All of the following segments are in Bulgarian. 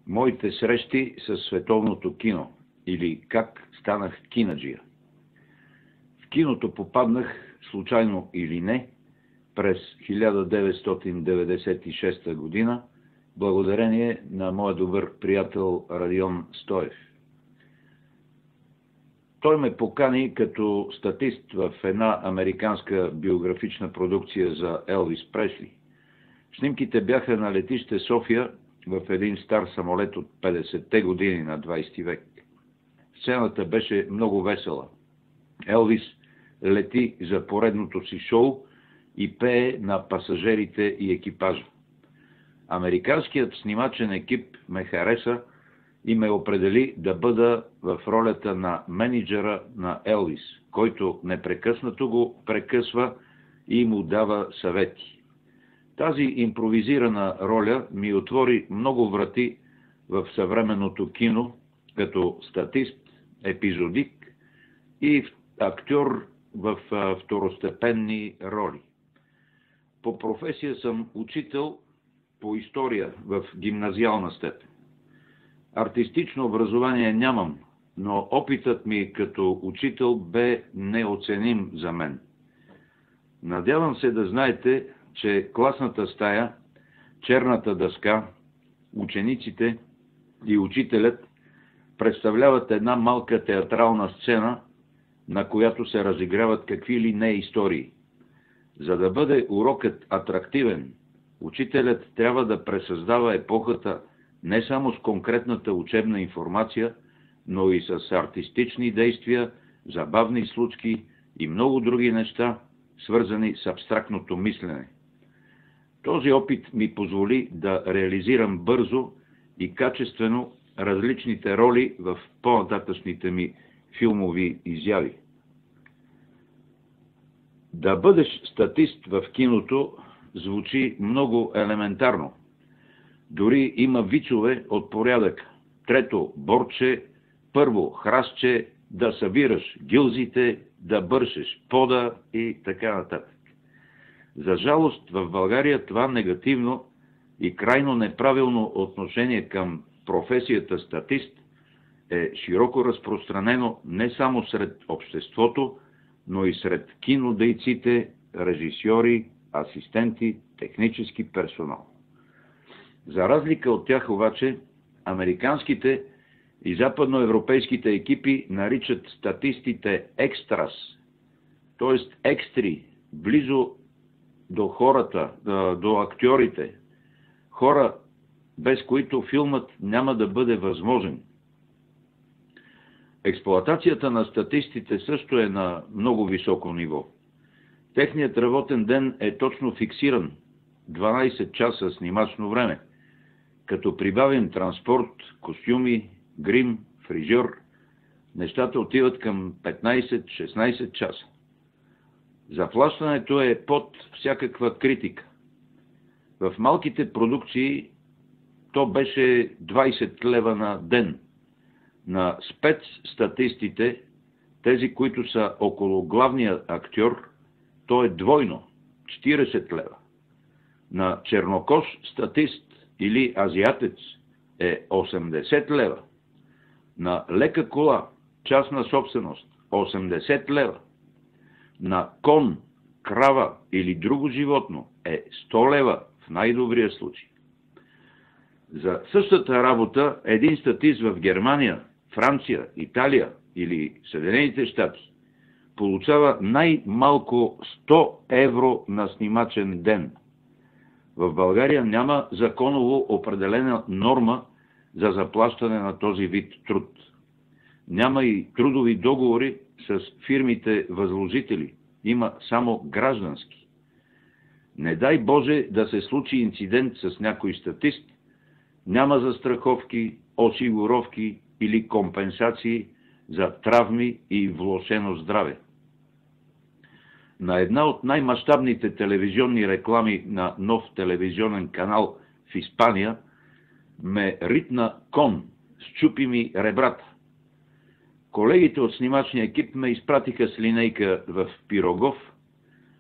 Моите срещи с световното кино или как станах кинаджия. В киното попаднах, случайно или не, през 1996 година, благодарение на моя добър приятел Радион Стоев. Той ме покани като статист в една американска биографична продукция за Елвис Пресли. Снимките бяха на летище София в един стар самолет от 50-те години на 20 век. Сцената беше много весела. Елвис лети за поредното си шоу и пее на пасажирите и екипажа. Американският снимачен екип ме хареса и ме определи да бъда в ролята на мениджъра на Елвис, който непрекъснато го прекъсва и му дава съвети. Тази импровизирана роля ми отвори много врати в съвременното кино, като статист, епизодик и актьор в второстепенни роли. По професия съм учител по история в гимназиална степен. Артистично образование нямам, но опитът ми като учител бе неоценим за мен. Надявам се да знаете, че класната стая, черната дъска, учениците и учителят представляват една малка театрална сцена, на която се разиграват какви ли не истории. За да бъде урокът атрактивен, учителят трябва да пресъздава епохата не само с конкретната учебна информация, но и с артистични действия, забавни случки и много други неща, свързани с абстрактното мислене. Този опит ми позволи да реализирам бързо и качествено различните роли в по-нататъчните ми филмови изяви. Да бъдеш статист в киното звучи много елементарно. Дори има вицове от порядък. Трето, борче, първо, храстче, да събираш гилзите, да бършеш пода и така нататък. За жалост, в България това негативно и крайно неправилно отношение към професията статист е широко разпространено не само сред обществото, но и сред кинодейците, режисьори, асистенти, технически персонал. За разлика от тях обаче, американските и западноевропейските екипи наричат статистите екстрас, т.е. екстри, близо до хората, до актьорите, хора, без които филмът няма да бъде възможен. Експлоатацията на статистите също е на много високо ниво. Техният работен ден е точно фиксиран – 12 часа снимачно време, като прибавим транспорт, костюми, грим, фризьор, нещата отиват към 15-16 часа. Заплащането е под всякаква критика. В малките продукции то беше 20 лева на ден. На спецстатистите, тези, които са около главния актьор, то е двойно – 40 лева. На чернокож статист или азиатец е 80 лева. На лека кола, частна собственост, 80 лева. На кон, крава или друго животно е 100 лева в най-добрия случай. За същата работа един статист в Германия, Франция, Италия или Съединените щати получава най-малко 100 евро на снимачен ден. В България няма законово определена норма за заплащане на този вид труд. Няма и трудови договори с фирмите възложители. Има само граждански. Не дай Боже да се случи инцидент с някой статист, няма застраховки, осигуровки или компенсации за травми и влошено здраве. На една от най-мащабните телевизионни реклами на нов телевизионен канал в Испания ме ритна кон, счупи ми ребрата. Колегите от снимачния екип ме изпратиха с линейка в Пирогов,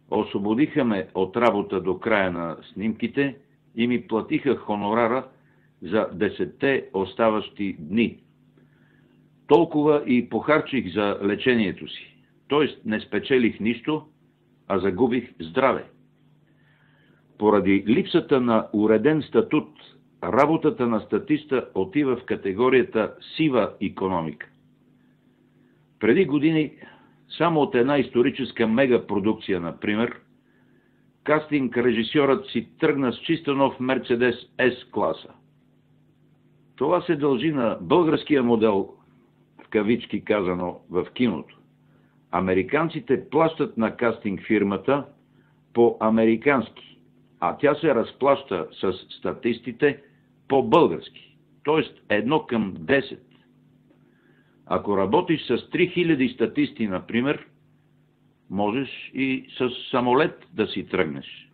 освободиха ме от работа до края на снимките и ми платиха хонорара, за 10-те оставащи дни. Толкова и похарчих за лечението си, т.е. не спечелих нищо, а загубих здраве. Поради липсата на уреден статут, работата на статиста отива в категорията сива икономика. Преди години, само от една историческа мегапродукция, например, кастинг режисьорът си тръгна с чисто нов Мерцедес С-класа. Това се дължи на българския модел, в кавички казано, в киното. Американците плащат на кастинг фирмата по-американски, а тя се разплаща с статистите по-български, т.е. 1:10. Ако работиш с 3000 статисти, например, можеш и с самолет да си тръгнеш.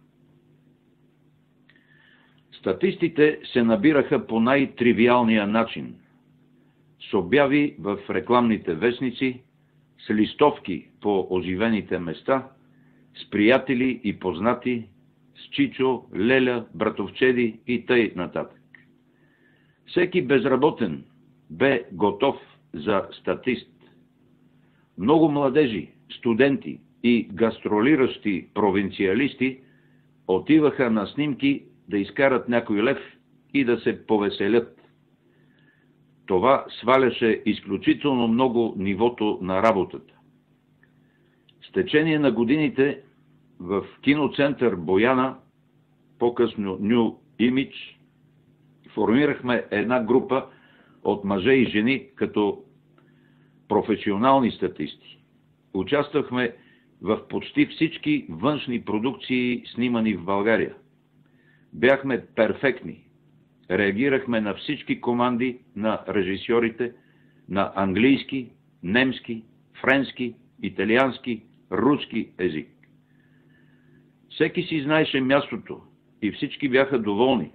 Статистите се набираха по най-тривиалния начин. С обяви в рекламните вестници, с листовки по оживените места, с приятели и познати, с чичо, леля, братовчеди и тъй нататък. Всеки безработен бе готов за статист. Много младежи, студенти и гастролиращи провинциалисти отиваха на снимки да изкарат някой лев и да се повеселят. Това сваляше изключително много нивото на работата. С течение на годините в киноцентър Бояна, по-късно Ню Имидж, формирахме една група от мъже и жени като професионални статисти. Участвахме в почти всички външни продукции, снимани в България. Бяхме перфектни. Реагирахме на всички команди на режисьорите на английски, немски, френски, италиански, руски език. Всеки си знаеше мястото и всички бяха доволни.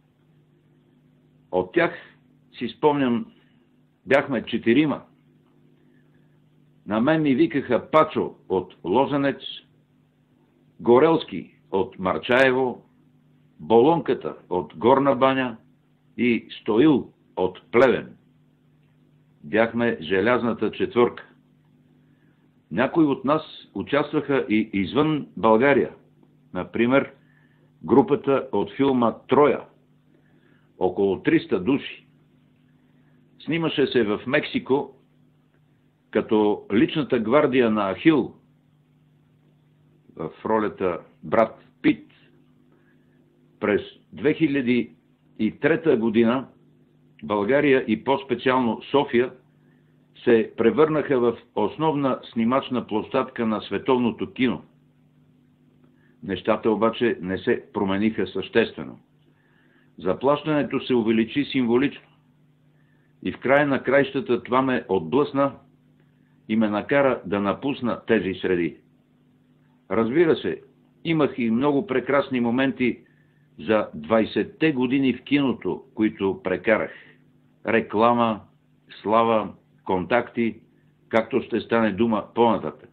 От тях си спомням, бяхме 4. На мен ми викаха Пачо от Лозенец, Горелски от Марчаево, Болонката от Горна баня и Стоил от Плевен. Бяхме желязната четвърка. Някои от нас участваха и извън България. Например, групата от филма Троя. Около 300 души. Снимаше се в Мексико като личната гвардия на Ахил в ролята брат Пит. През 2003 година България и по-специално София се превърнаха в основна снимачна площадка на световното кино. Нещата обаче не се промениха съществено. Заплащането се увеличи символично. И в края на краищата това ме отблъсна и ме накара да напусна тези среди. Разбира се, имах и много прекрасни моменти за 20-те години в киното, които прекарах. Реклама, слава, контакти, както ще стане дума по-нататък.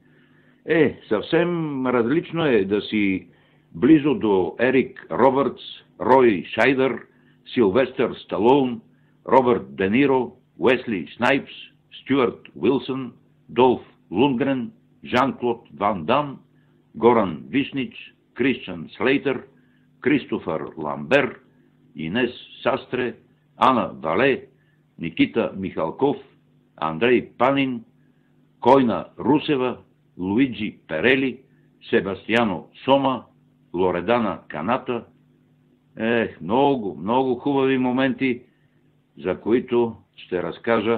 Съвсем различно е да си близо до Ерик Робъртс, Рой Шайдър, Силвестър Сталоун, Робърт Де Ниро, Уесли Снайпс, Стюарт Уилсън, Долф Лундгрен, Жан-Клод Ван Дам, Горан Вишнич, Кристиан Слейтър, Кристофър Ламбер, Инес Састре, Ана Вале, Никита Михалков, Андрей Панин, Койна Русева, Луиджи Перели, Себастияно Сома, Лоредана Каната. Много, много хубави моменти, за които ще разкажа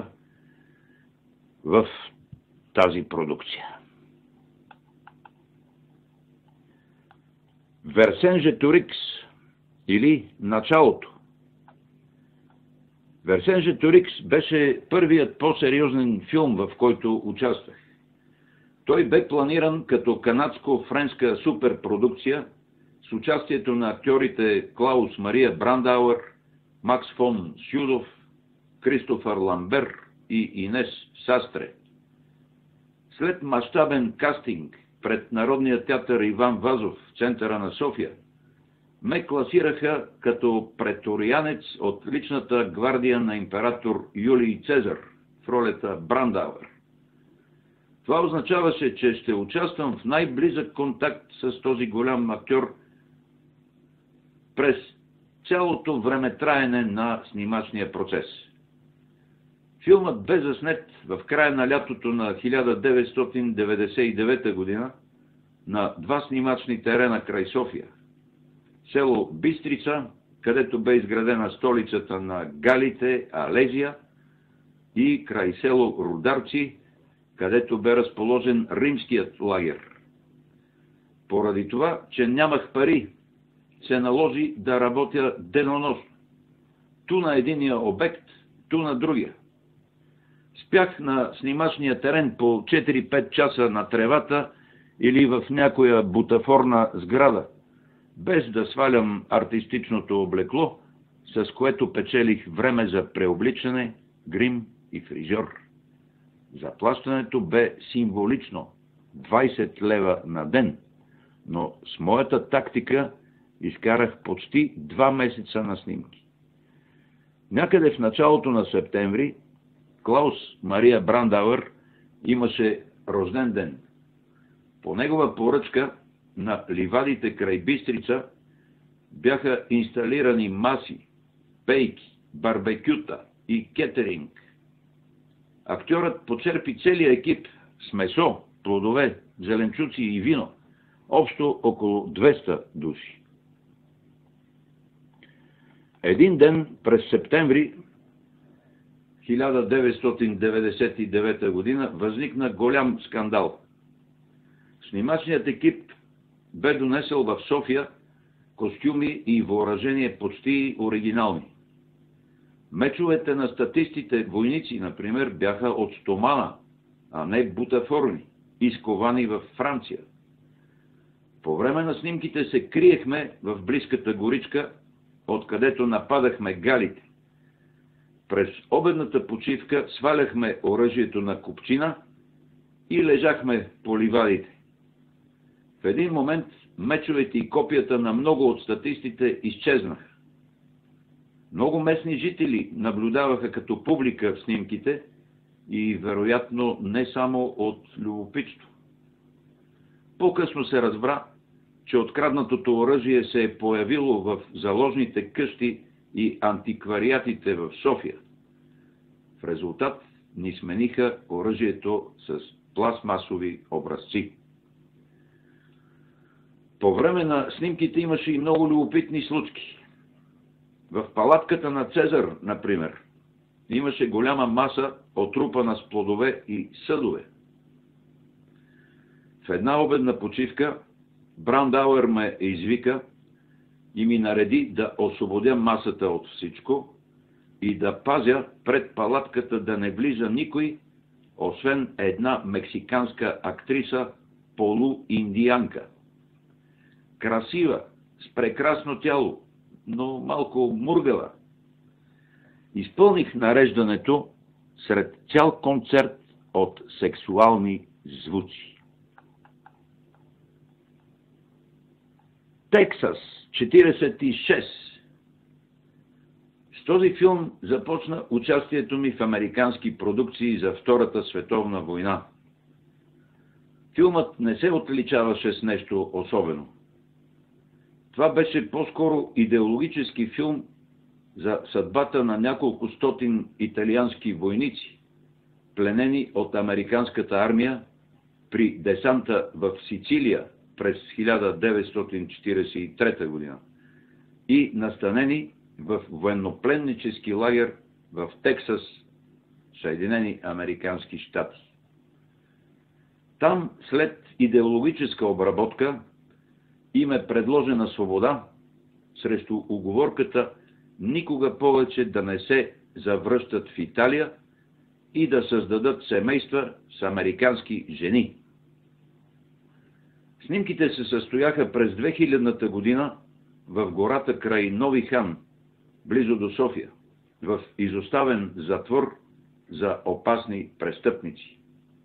в тази продукция. Версенжеторикс или Началото. Версенжеторикс беше първият по-сериозен филм, в който участвах. Той бе планиран като канадско-френска суперпродукция с участието на актьорите Клаус Мария Брандауер, Макс фон Сюдов, Кристофър Ламбер и Инес Састре. След мащабен кастинг пред Народния театър Иван Вазов в центъра на София, ме класираха като преториянец от личната гвардия на император Юлий Цезар в ролята Брандауер. Това означаваше, че ще участвам в най-близък контакт с този голям актьор през цялото времетраене на снимачния процес. Филмът бе заснет в края на лятото на 1999 година на два снимачни терена край София. Село Бистрица, където бе изградена столицата на Галите, Алезия, и край село Рударци, където бе разположен римският лагер. Поради това, че нямах пари, се наложи да работя деноносно. Ту на единия обект, ту на другия. Спях на снимачния терен по 4-5 часа на тревата или в някоя бутафорна сграда, без да свалям артистичното облекло, с което печелих време за преобличане, грим и фризьор. Заплащането бе символично – 20 лева на ден, но с моята тактика изкарах почти 2 месеца на снимки. Някъде в началото на септември Клаус Мария Брандауер имаше рожден ден. По негова поръчка на ливадите край Бистрица бяха инсталирани маси, пейки, барбекюта и кетеринг. Актьорът почерпи целия екип с месо, плодове, зеленчуци и вино, общо около 200 души. Един ден през септември 1999 година възникна голям скандал. Снимачният екип бе донесъл в София костюми и въоръжение почти оригинални. Мечовете на статистите войници, например, бяха от стомана, а не бутафорни, изковани във Франция. По време на снимките се криехме в близката горичка, откъдето нападахме галите. През обедната почивка сваляхме оръжието на купчина и лежахме по ливадите. В един момент мечовете и копията на много от статистите изчезнаха. Много местни жители наблюдаваха като публика в снимките и вероятно не само от любопитство. По-късно се разбра, че откраднатото оръжие се е появило в заложните къщи и антиквариатите в София. В резултат ни смениха оръжието с пластмасови образци. По време на снимките имаше и много любопитни случки. В палатката на Цезар, например, имаше голяма маса, отрупана с плодове и съдове. В една обедна почивка Брандауер ме извика и ми нареди да освободя масата от всичко и да пазя пред палатката да не влиза никой, освен една мексиканска актриса полуиндиянка. Красива, с прекрасно тяло, но малко мургава. Изпълних нареждането сред цял концерт от сексуални звуци. Тексас, 46. С този филм започна участието ми в американски продукции за Втората световна война. Филмът не се отличаваше с нещо особено. Това беше по-скоро идеологически филм за съдбата на няколко стотин италиански войници, пленени от американската армия при десанта в Сицилия през 1943 година и настанени в военнопленнически лагер в Тексас, Съединени американски щати. Там, след идеологическа обработка, им е предложена свобода срещу уговорката никога повече да не се завръщат в Италия и да създадат семейства с американски жени. Снимките се състояха през 2000-та година в гората край Нови хан, близо до София, в изоставен затвор за опасни престъпници.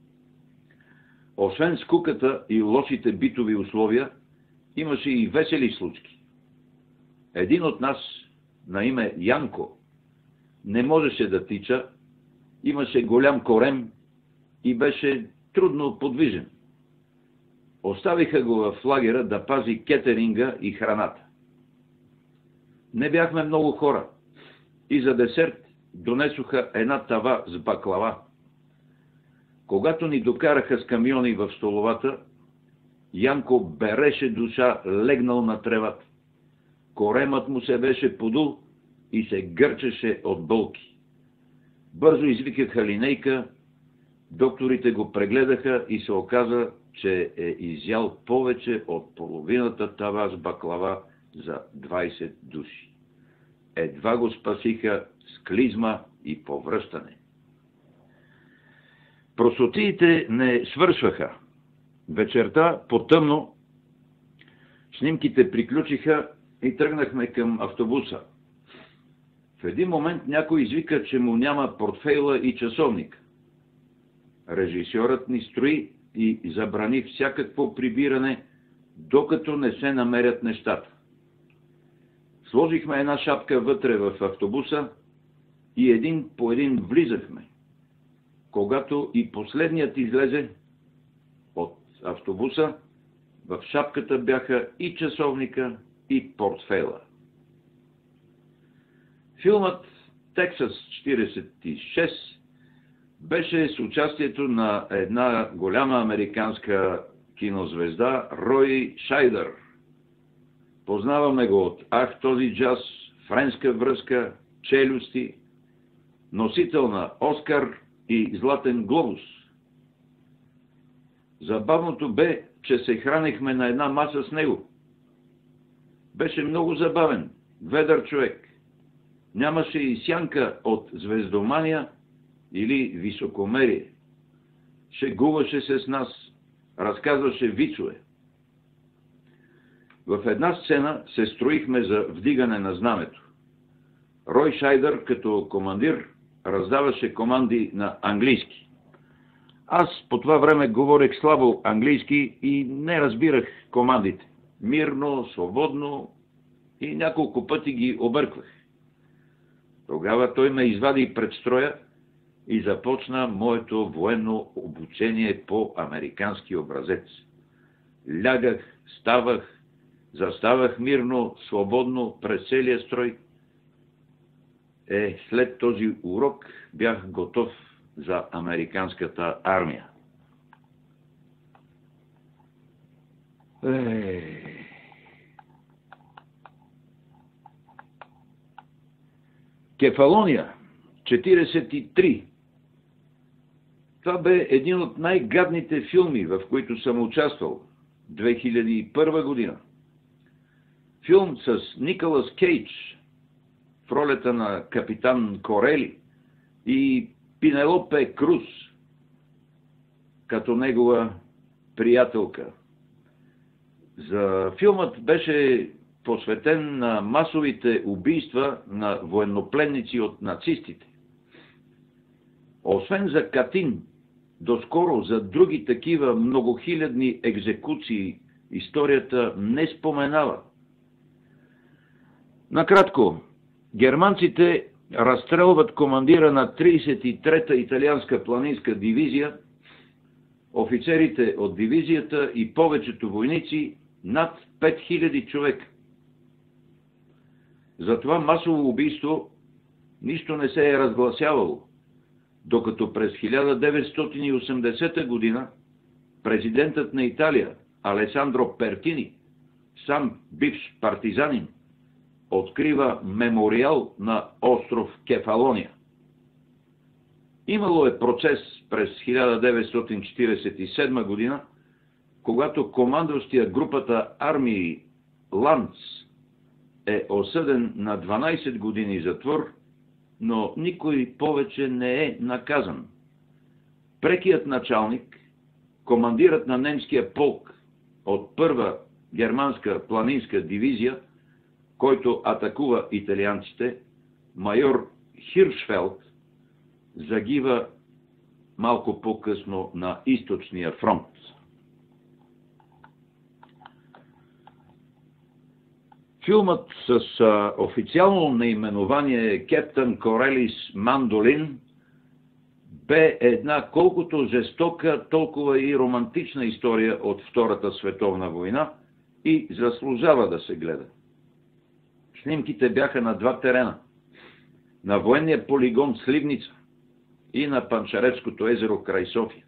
Освен скуката и лошите битови условия, имаше и весели случки. Един от нас, на име Янко, не можеше да тича, имаше голям корем и беше трудно подвижен. Оставиха го в лагера да пази кетеринга и храната. Не бяхме много хора и за десерт донесоха една тава с баклава. Когато ни докараха с камиони в столовата, Янко береше душа легнал на тревата. Коремът му се беше подул и се гърчеше от болки. Бързо извикаха линейка, докторите го прегледаха и се оказа, че е изял повече от половината тава с баклава за 20 души. Едва го спасиха с клизма и повръщане. Просотиите не свършваха. Вечерта, по-тъмно, снимките приключиха и тръгнахме към автобуса. В един момент някой извика, че му няма портфейла и часовник. Режисьорът ни строи и забрани всякакво прибиране, докато не се намерят нещата. Сложихме една шапка вътре в автобуса и един по един влизахме. Когато и последният излезе от автобуса, в шапката бяха и часовника, и портфейла. Филмът Тексас 46 беше с участието на една голяма американска кинозвезда Рой Шайдър. Познаваме го от "Ах, този джаз", "Френска връзка", "Челюсти", носител на Оскар и Златен глобус. Забавното бе, че се хранихме на една маса с него. Беше много забавен, ведър човек. Нямаше и сянка от звездомания или високомерие. Шегуваше се с нас, разказваше вицове. В една сцена се строихме за вдигане на знамето. Рой Шайдър като командир раздаваше команди на английски. Аз по това време говорех слабо английски и не разбирах командите. Мирно, свободно и няколко пъти ги обърквах. Тогава той ме извади пред строя и започна моето военно обучение по американски образец. Лягах, ставах, заставах мирно, свободно през целия строй. След този урок бях готов за американската армия. Кефалония, 43. Това бе един от най-гадните филми, в които съм участвал. 2001 година. Филм с Николас Кейдж в ролята на капитан Корели и Пенелопе Круз като негова приятелка. Филмът беше посветен на масовите убийства на военнопленници от нацистите. Освен за Катин, доскоро за други такива многохилядни екзекуции историята не споменава. Накратко, германците разстрелват командира на 33-та италианска планинска дивизия, офицерите от дивизията и повечето войници, над 5000 човека. За това масово убийство нищо не се е разгласявало, докато през 1980 година президентът на Италия Алесандро Пертини, сам бивш партизанин, открива мемориал на остров Кефалония. Имало е процес през 1947 година, когато командващия групата армии Ланц е осъден на 12 години затвор, но никой повече не е наказан. Прекият началник, командирът на немския полк от първа германска планинска дивизия, който атакува италианците, майор Хиршфелд, загива малко по-късно на източния фронт. Филмът с официално наименование Кептън Корелис Мандолин бе една колкото жестока, толкова и романтична история от Втората световна война и заслужава да се гледа. Снимките бяха на два терена. На военния полигон Сливница и на Панчаревското езеро край София.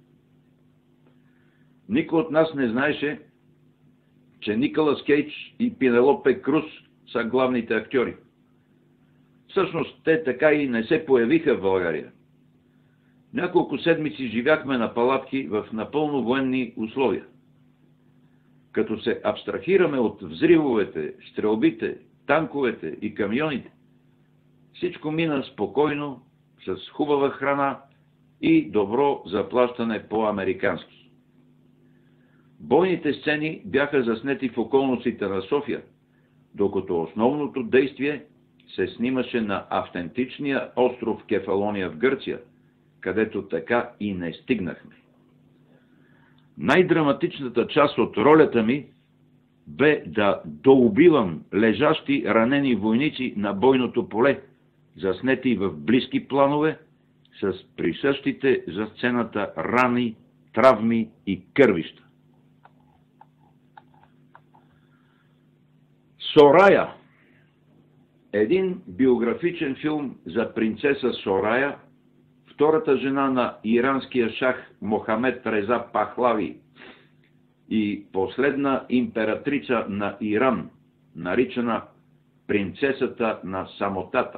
Никой от нас не знаеше, че Николас Кейдж и Пенелопе Круз са главните актьори. Всъщност те така и не се появиха в България. Няколко седмици живяхме на палатки в напълно военни условия. Като се абстрахираме от взривовете, стрелбите, танковете и камионите, всичко мина спокойно, с хубава храна и добро заплащане по-американски. Бойните сцени бяха заснети в околностите на София, докато основното действие се снимаше на автентичния остров Кефалония в Гърция, където така и не стигнахме. Най-драматичната част от ролята ми бе да доубивам лежащи ранени войници на бойното поле, заснети в близки планове, с присъщите за сцената рани, травми и кървища. Сорая. Един биографичен филм за принцеса Сорая, втората жена на иранския шах Мохамед Реза Пахлави и последна императрица на Иран, наричана принцесата на самотата.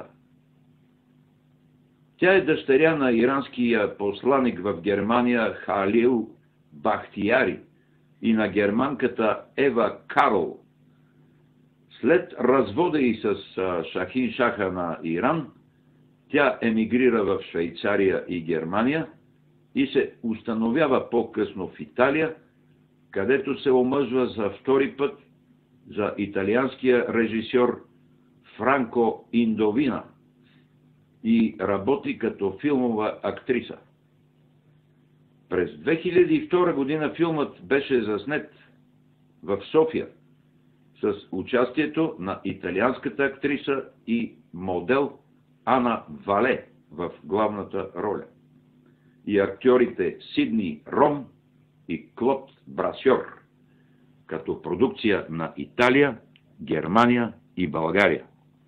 Тя е дъщеря на иранския посланик в Германия Халил Бахтияри и на германката Ева Карл. След развода й с Шахин Шаха на Иран, тя емигрира в Швейцария и Германия и се установява по-късно в Италия, където се омъжва за втори път за италианския режисьор Франко Индовина и работи като филмова актриса. През 2002 година филмът беше заснет в София с участието на италианската актриса и модел Ана Вале в главната роля и актьорите Сидни Ром и Клод Брасьор, като продукция на Италия, Германия и България.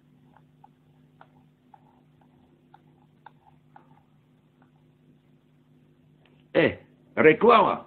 Реклама!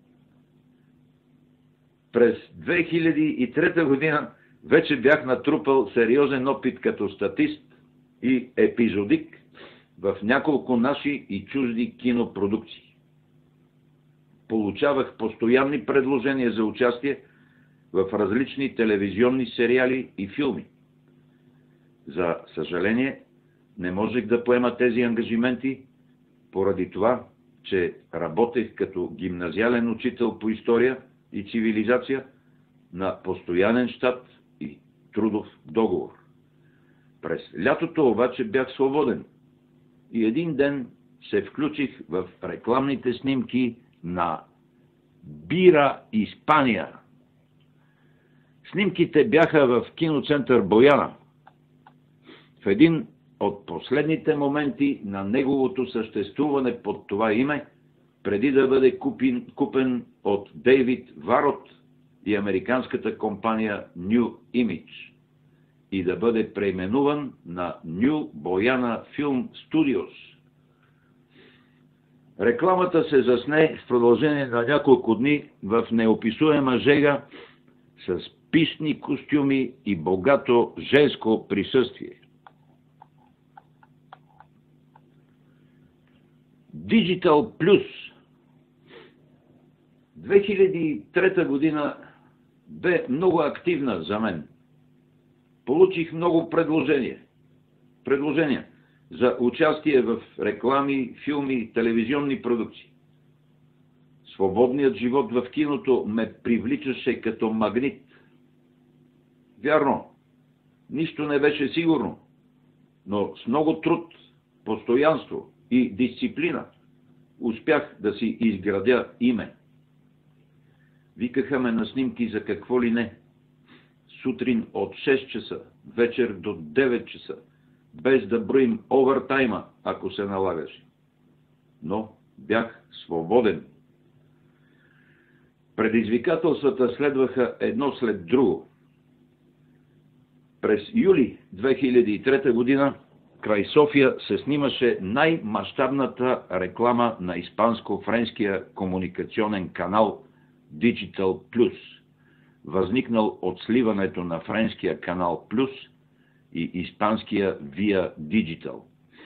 През 2003 година вече бях натрупал сериозен опит като статист и епизодик в няколко наши и чужди кинопродукции. Получавах постоянни предложения за участие в различни телевизионни сериали и филми. За съжаление, не можех да поема тези ангажименти, поради това, че работех като гимназиален учител по история и цивилизация на постоянен щат и трудов договор. През лятото обаче бях свободен и един ден се включих в рекламните снимки на Бира Испания. Снимките бяха в киноцентър Бояна, в един от последните моменти на неговото съществуване под това име, преди да бъде купен от Дейвид Варот и американската компания New Image и да бъде преименуван на New Boyana Film Studios. Рекламата се засне в продължение на няколко дни в неописуема жега с пищни костюми и богато женско присъствие. Digital Plus. 2003 година бе много активна за мен. Получих много предложения за участие в реклами, филми, телевизионни продукции. Свободният живот в киното ме привличаше като магнит. Вярно, нищо не беше сигурно, но с много труд, постоянство и дисциплина успях да си изградя име. Викаха ме на снимки за какво ли не. сутрин от 6 часа, вечер до 9 часа, без да броим овертайма, ако се налагаше. Но бях свободен. Предизвикателствата следваха едно след друго. През юли 2003 година край София се снимаше най-мащабната реклама на испанско-френския комуникационен канал Digital Plus, възникнал от сливането на френския канал Плюс и испанския Via Digital.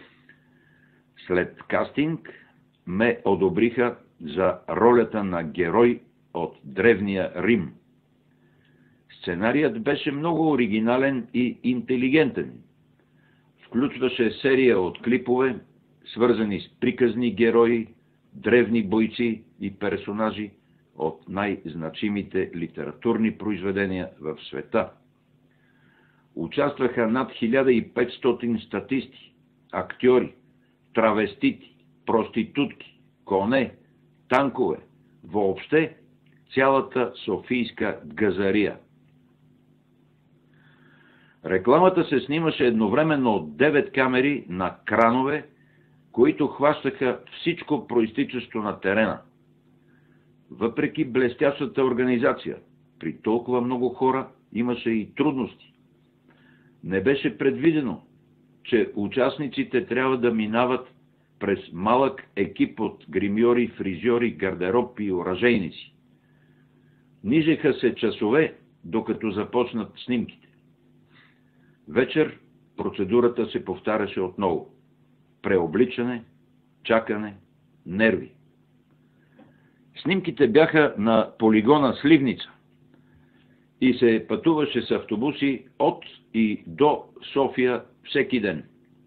След кастинг ме одобриха за ролята на герой от древния Рим. Сценарият беше много оригинален и интелигентен. Включваше серия от клипове, свързани с приказни герои, древни бойци и персонажи от най-значимите литературни произведения в света. Участваха над 1500 статисти, актьори, травестити, проститутки, коне, танкове, въобще цялата софийска газария. Рекламата се снимаше едновременно от 9 камери на кранове, които хващаха всичко проистичащо на терена. Въпреки блестящата организация, при толкова много хора имаше и трудности. Не беше предвидено, че участниците трябва да минават през малък екип от гримьори, фризьори, гардероб и оръжейници. Нижеха се часове, докато започнат снимките. Вечер процедурата се повтаряше отново. Преобличане, чакане, нерви. Снимките бяха на полигона Сливница и се пътуваше с автобуси от и до София всеки ден.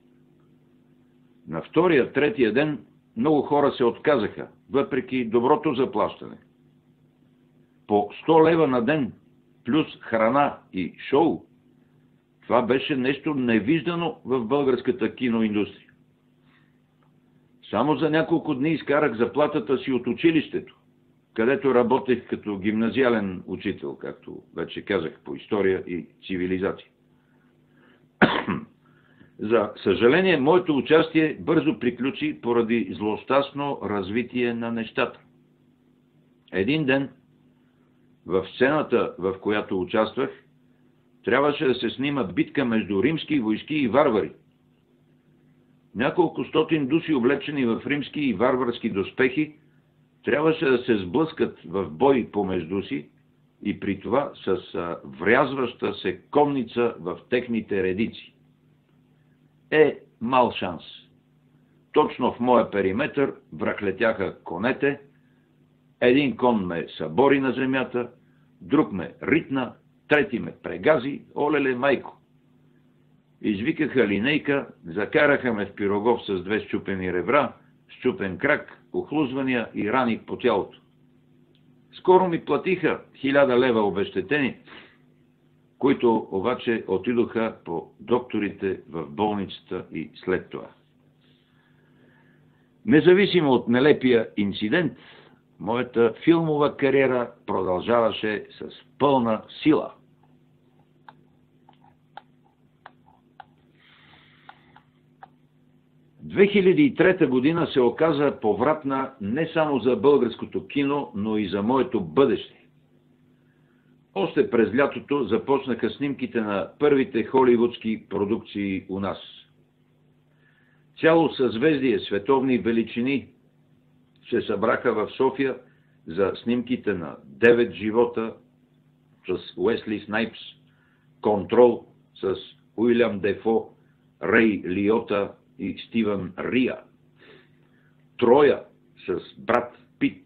На втория, третия ден много хора се отказаха, въпреки доброто заплащане. По 100 лева на ден, плюс храна и шоу, това беше нещо невиждано в българската киноиндустрия. Само за няколко дни изкарах заплатата си от училището, където работех като гимназиален учител, както вече казах, по история и цивилизация. За съжаление, моето участие бързо приключи поради злощастно развитие на нещата. Един ден, в сцената, в която участвах, трябваше да се снима битка между римски войски и варвари. Няколко стотин души, облечени в римски и варварски доспехи, трябваше да се сблъскат в бой помежду си и при това с врязваща се конница в техните редици. Мал шанс. Точно в моя периметър връхлетяха конете, един кон ме събори на земята, друг ме ритна, трети ме прегази, олеле майко. Извикаха линейка, закараха ме в пирогов с 2 счупени ребра, счупен крак, охлузвания и рани по тялото. Скоро ми платиха 1000 лева обезщетение, които обаче отидоха по докторите в болницата и след това. Независимо от нелепия инцидент, моята филмова кариера продължаваше с пълна сила. В 2003 година се оказа повратна не само за българското кино, но и за моето бъдеще. Още през лятото започнаха снимките на първите холивудски продукции у нас. Цяло съзвездие световни величини се събраха в София за снимките на 9 живота с Уесли Снайпс, Контрол с Уилям Дефо, Рей Лиота и Стивън Рия, Троя с брат Пит.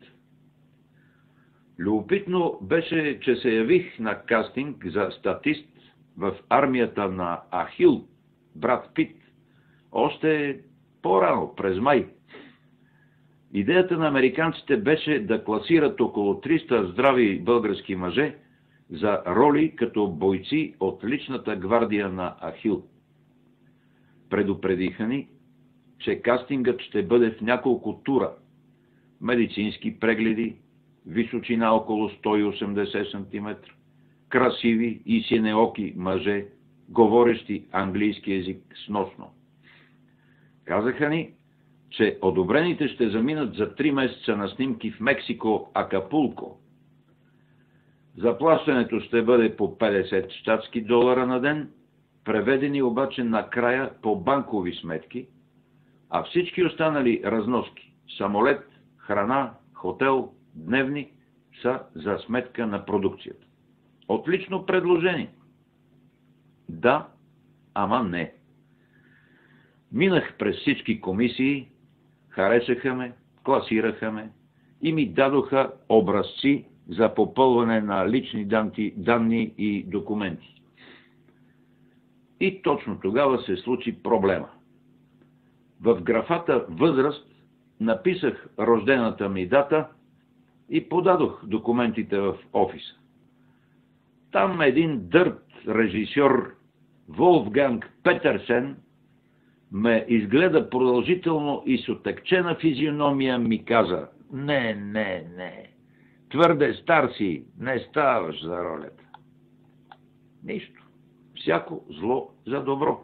Любопитно беше, че се явих на кастинг за статист в армията на Ахил, брат Пит, още по-рано, през май. Идеята на американците беше да класират около 300 здрави български мъже за роли като бойци от личната гвардия на Ахил. Предупредиха ни, че кастингът ще бъде в няколко тура. Медицински прегледи, височина около 180 см, красиви и синеоки мъже, говорещи английски език сносно. Казаха ни, че одобрените ще заминат за 3 месеца на снимки в Мексико, Акапулко. Заплащането ще бъде по 50 щатски долара на ден, преведени обаче накрая по банкови сметки, а всички останали разноски – самолет, храна, хотел, дневни – са за сметка на продукцията. Отлично предложение. Да, ама не. Минах през всички комисии, харесаха ме, класираха ме и ми дадоха образци за попълване на лични данни и документи. И точно тогава се случи проблема. В графата възраст написах рождената ми дата и подадох документите в офиса. Там един дърт режисьор Волфганг Петерсен ме изгледа продължително и с отекчена физиономия ми каза: не, твърде стар си, не ставаш за ролята. Нищо. Всяко зло за добро.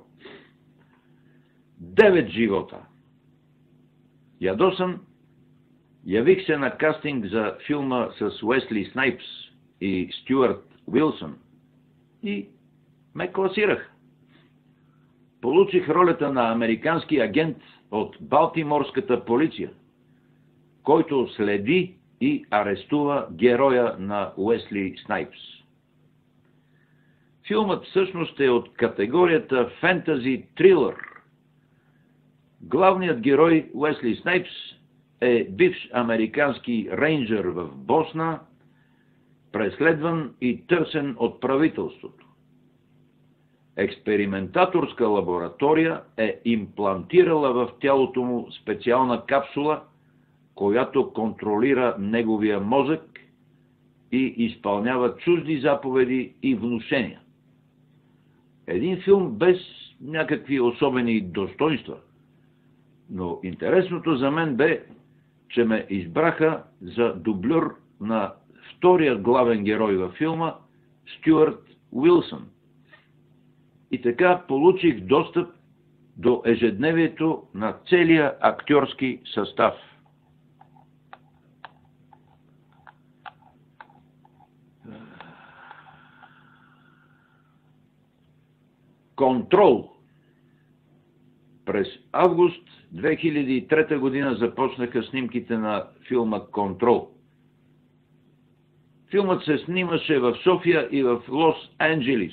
9 живота. Ядосан, явих се на кастинг за филма с Уесли Снайпс и Стюарт Уилсън и ме класирах. Получих ролята на американски агент от Балтиморската полиция, който следи и арестува героя на Уесли Снайпс. Филмът всъщност е от категорията фентази трилър. Главният герой Уесли Снайпс е бивш американски рейнджър в Босна, преследван и търсен от правителството. Експериментаторска лаборатория е имплантирала в тялото му специална капсула, която контролира неговия мозък и изпълнява чужди заповеди и внушения. Един филм без някакви особени достоинства, но интересното за мен бе, че ме избраха за дубльор на втория главен герой във филма Стюарт Уилсън. И така получих достъп до ежедневието на целия актьорски състав. Контрол. През август 2003 година започнаха снимките на филма Контрол. Филмът се снимаше в София и в Лос-Анджелис.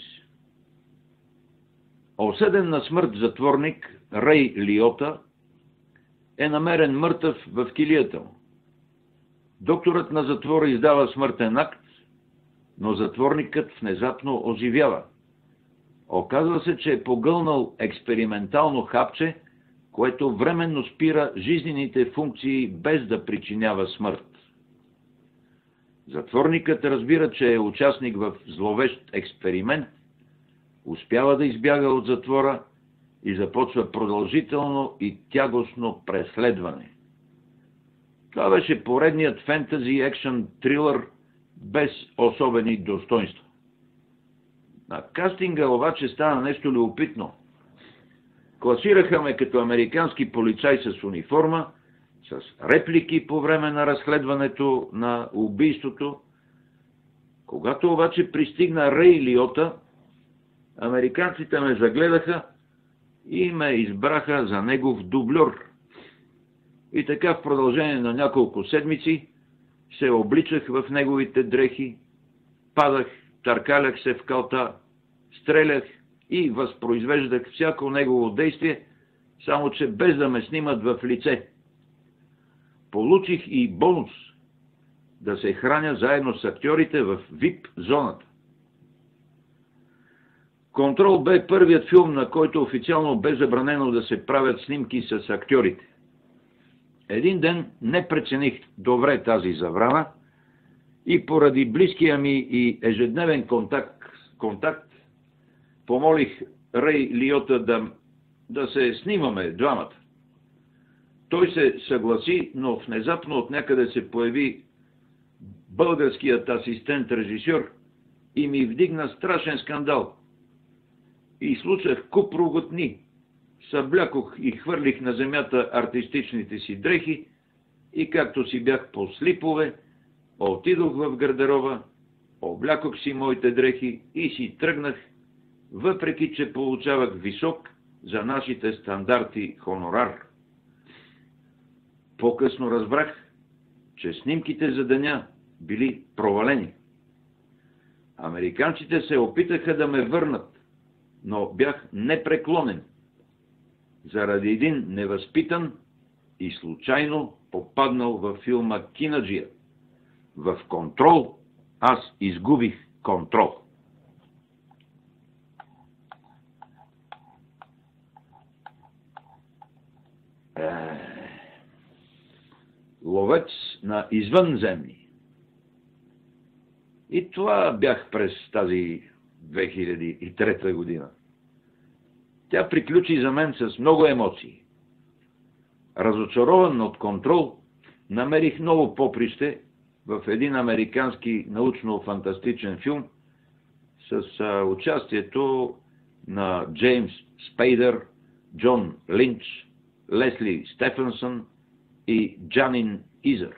Осъден на смърт затворник Рей Лиота е намерен мъртъв в килията му. Докторът на затвора издава смъртен акт, но затворникът внезапно оживява. Оказва се, че е погълнал експериментално хапче, което временно спира жизнените функции без да причинява смърт. Затворникът разбира, че е участник в зловещ експеримент, успява да избяга от затвора и започва продължително и тягостно преследване. Това беше поредният фентази екшън трилър без особени достоинства. На кастинга обаче стана нещо любопитно. Класираха ме като американски полицай с униформа, с реплики по време на разследването на убийството. Когато обаче пристигна Рей Лиота, американците ме загледаха и ме избраха за негов дубльор. И така в продължение на няколко седмици се обличах в неговите дрехи, падах, търкалях се в калта, стрелях и възпроизвеждах всяко негово действие, само че без да ме снимат в лице. Получих и бонус да се храня заедно с актьорите в VIP зоната. Контрол бе първият филм, на който официално бе забранено да се правят снимки с актьорите. Един ден не прецених добре тази забрана и поради близкия ми и ежедневен контакт помолих Рей Лиота да се снимаме двамата. Той се съгласи, но внезапно от някъде се появи българският асистент-режисьор и ми вдигна страшен скандал. И слушах куп руготни. Съблякох и хвърлих на земята артистичните си дрехи и както си бях по слипове, отидох в гардероба, облякох си моите дрехи и си тръгнах, въпреки че получавах висок за нашите стандарти хонорар. По-късно разбрах, че снимките за деня били провалени. Американците се опитаха да ме върнат, но бях непреклонен. Заради един невъзпитан и случайно попаднал във филма Кинаджия. В Контрол аз изгубих контрол. Ловец на извънземни. И това бях през тази 2003 година. Тя приключи за мен с много емоции. Разочарован от Контрол, намерих ново поприще в един американски научно-фантастичен филм с участието на Джеймс Спейдър, Джон Линч, Лесли Стефенсън и Джанин Изър.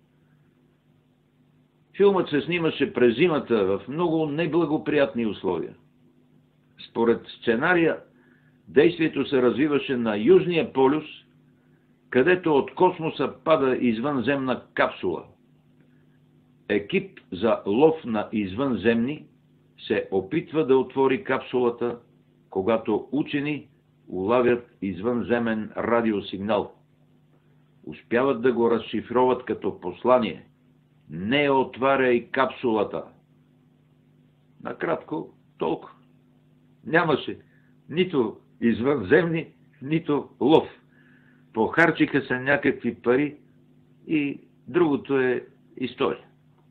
Филмът се снимаше през зимата в много неблагоприятни условия. Според сценария, действието се развиваше на Южния полюс, където от космоса пада извънземна капсула. Екип за лов на извънземни се опитва да отвори капсулата, когато учени улавят извънземен радиосигнал. Успяват да го разшифроват като послание: не отваряй капсулата. Накратко, толкова. Нямаше нито извънземни, нито лов. Похарчиха се някакви пари и другото е история.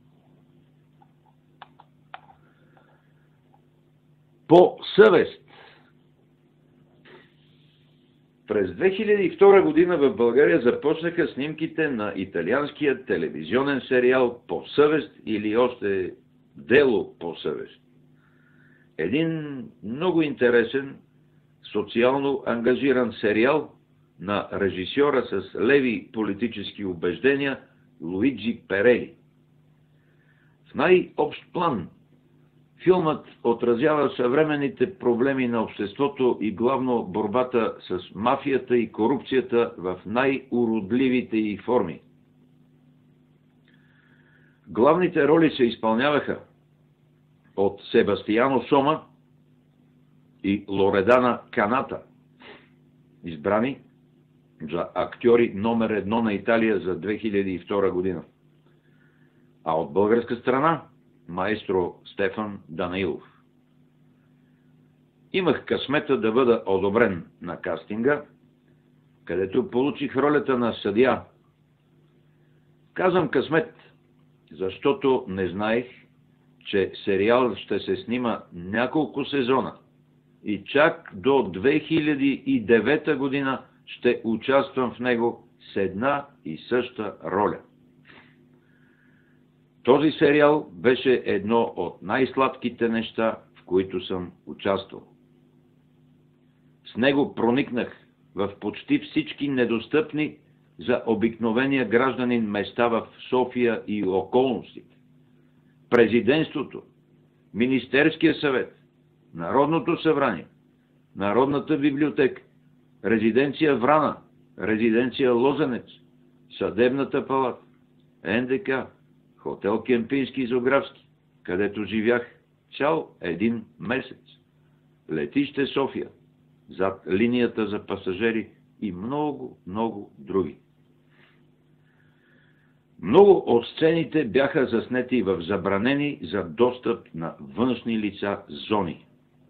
По съвест. През 2002 година в България започнаха снимките на италианския телевизионен сериал По съвест или още Дело по съвест. Един много интересен, социално ангажиран сериал на режисьора с леви политически убеждения Луиджи Перели. В най-общ план филмът отразява съвременните проблеми на обществото и главно борбата с мафията и корупцията в най-уродливите й форми. Главните роли се изпълняваха от Себастияно Сома и Лоредана Каната, избрани за актьори номер 1 на Италия за 2002 година. А от българска страна маестро Стефан Данаилов. Имах късмета да бъда одобрен на кастинга, където получих ролята на съдия. Казвам късмет, защото не знаех, че сериал ще се снима няколко сезона и чак до 2009 година ще участвам в него с една и съща роля. Този сериал беше едно от най-сладките неща, в които съм участвал. С него проникнах в почти всички недостъпни за обикновения гражданин места в София и околностите. Президентството, Министерския съвет, Народното събрание, Народната библиотека, резиденция Врана, резиденция Лозенец, Съдебната палата, НДК, хотел Кемпински изографски, където живях цял един месец, летище София, зад линията за пасажери и много, много други. Много от сцените бяха заснети в забранени за достъп на външни лица зони.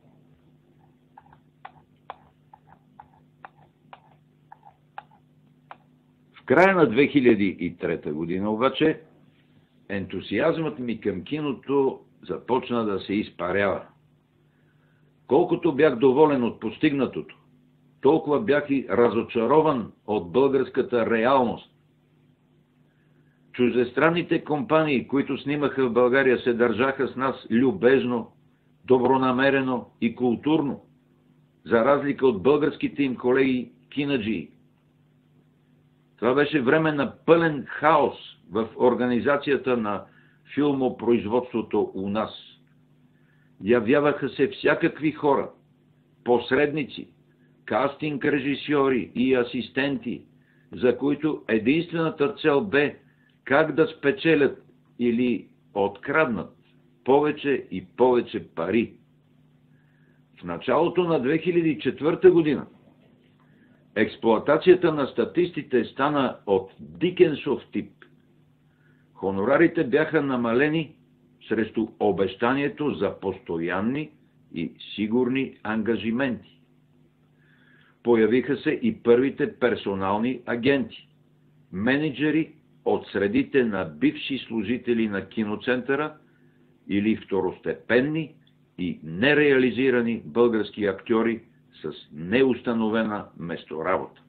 В края на 2003 година обаче ентусиазмът ми към киното започна да се изпарява. Колкото бях доволен от постигнатото, толкова бях и разочарован от българската реалност. Чуждестранните компании, които снимаха в България, се държаха с нас любезно, добронамерено и културно, за разлика от българските им колеги кинаджии. Това беше време на пълен хаос в организацията на филмопроизводството у нас. Явяваха се всякакви хора, посредници, кастинг режисьори и асистенти, за които единствената цел бе как да спечелят или откраднат повече и повече пари. В началото на 2004 година експлоатацията на статистите стана от Дикенсов тип. Хонорарите бяха намалени срещу обещанието за постоянни и сигурни ангажименти. Появиха се и първите персонални агенти, менеджери от средите на бивши служители на киноцентъра или второстепенни и нереализирани български актьори с неустановена месторабота.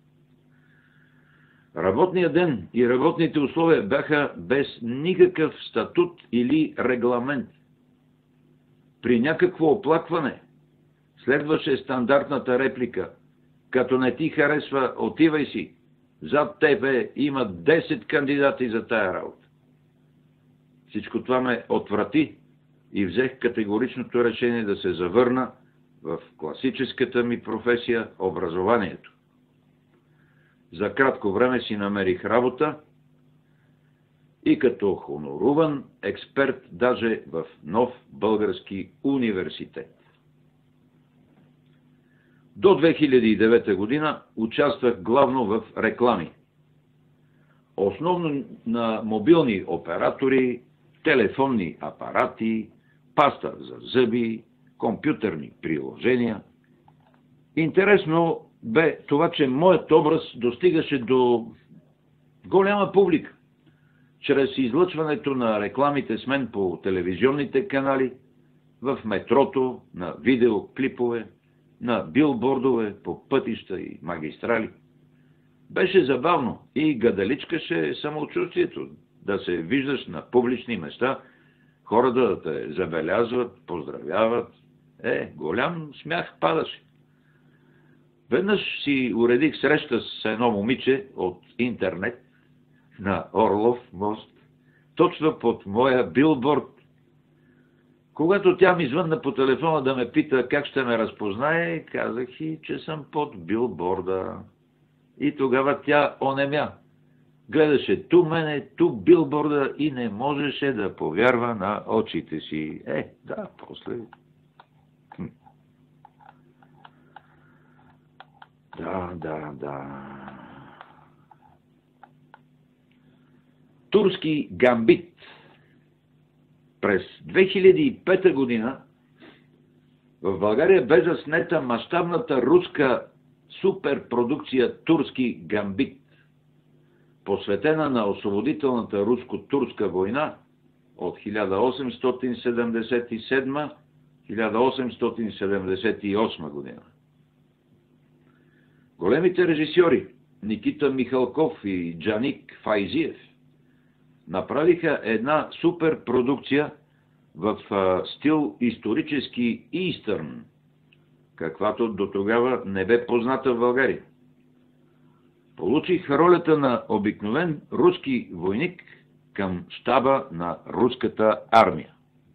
Работният ден и работните условия бяха без никакъв статут или регламент. При някакво оплакване следваше стандартната реплика: като не ти харесва, отивай си, зад тебе има 10 кандидати за тая работа. Всичко това ме отврати и взех категоричното решение да се завърна в класическата ми професия – образованието. За кратко време си намерих работа и като хоноруван експерт даже в нов български университет. До 2009 година участвах главно в реклами. Основно на мобилни оператори, телефонни апарати, паста за зъби, компютърни приложения. Интересно бе това, че моят образ достигаше до голяма публика, чрез излъчването на рекламите с мен по телевизионните канали, в метрото, на видеоклипове, на билбордове по пътища и магистрали. Беше забавно и гадаличкаше самочувствието да се виждаш на публични места, хората да те забелязват, поздравяват. Голям смях падаше. Веднъж си уредих среща с едно момиче от интернет на Орлов мост, точно под моя билборд. Когато тя ми звънна по телефона да ме пита как ще ме разпознае, казах и, че съм под билборда. И тогава тя онемя. Гледаше ту мене, ту билборда и не можеше да повярва на очите си. Да, после... Да. Турски гамбит. През 2005 година в България бе заснета мащабната руска суперпродукция Турски гамбит, посветена на освободителната руско-турска война от 1877-1878 година. Големите режисьори Никита Михалков и Джаник Файзиев направиха една суперпродукция в стил исторически истърн, каквато до тогава не бе позната в България. Получих ролята на обикновен руски войник към щаба на руската армия.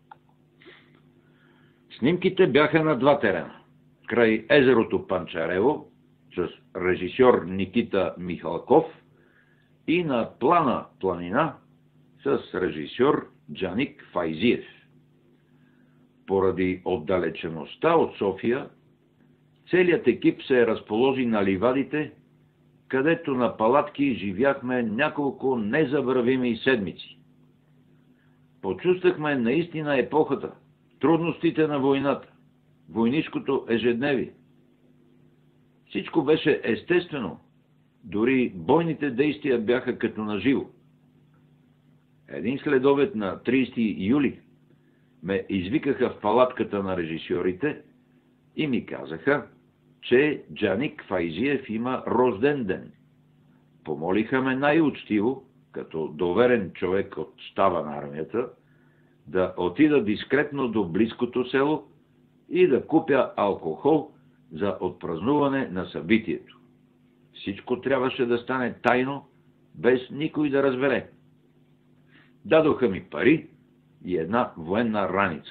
Снимките бяха на два терена. Край езерото Панчарево, с режисьор Никита Михалков, и на Плана планина с режисьор Джаник Файзиев. Поради отдалечеността от София, целият екип се разположи на ливадите, където на палатки живяхме няколко незабравими седмици. Почувствахме наистина епохата, трудностите на войната, войнишкото ежедневие. Всичко беше естествено, дори бойните действия бяха като наживо. Един следобед на 30 юли ме извикаха в палатката на режисьорите и ми казаха, че Джаник Файзиев има рожден ден. Помолиха ме най-учтиво, като доверен човек от щаба на армията, да отида дискретно до близкото село и да купя алкохол за отпразнуване на събитието. Всичко трябваше да стане тайно, без никой да разбере. Дадоха ми пари и една военна раница.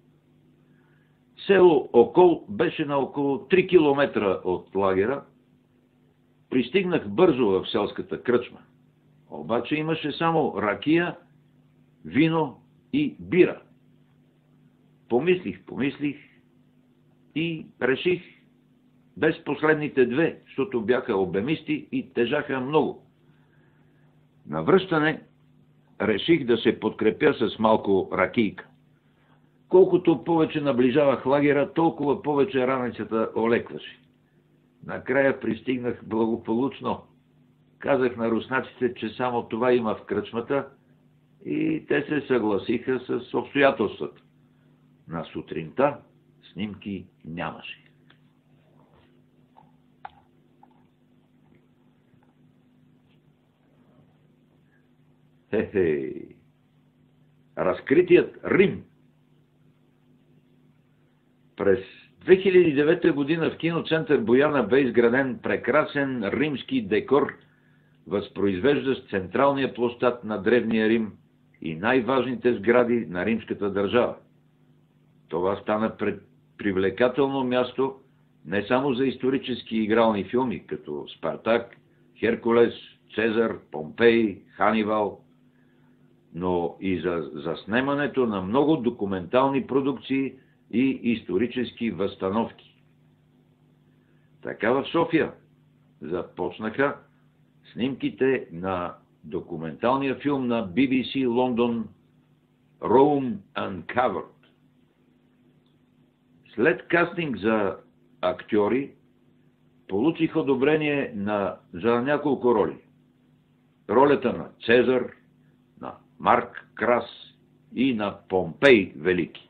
Село Окол беше на около 3 километра от лагера. Пристигнах бързо в селската кръчма. Обаче имаше само ракия, вино и бира. Помислих и реших без последните две, защото бяха обемисти и тежаха много. На връщане реших да се подкрепя с малко ракийка. Колкото повече наближавах лагера, толкова повече раницата олекваше. Накрая пристигнах благополучно. Казах на руснаците, че само това има в кръчмата и те се съгласиха с обстоятелствата. На сутринта снимки нямаше. Разкритият Рим. През 2009 година в киноцентър Бояна бе изграден прекрасен римски декор, възпроизвеждащ централния площад на Древния Рим и най-важните сгради на римската държава. Това стана привлекателно място не само за исторически игрални филми, като Спартак, Херкулес, Цезар, Помпей, Ханибал, но и за заснемането на много документални продукции и исторически възстановки. Така в София започнаха снимките на документалния филм на BBC Лондон Rome Uncovered. След кастинг за актьори получих одобрение за няколко роли. Ролята на Цезар, на Марк Крас и на Помпей Велики.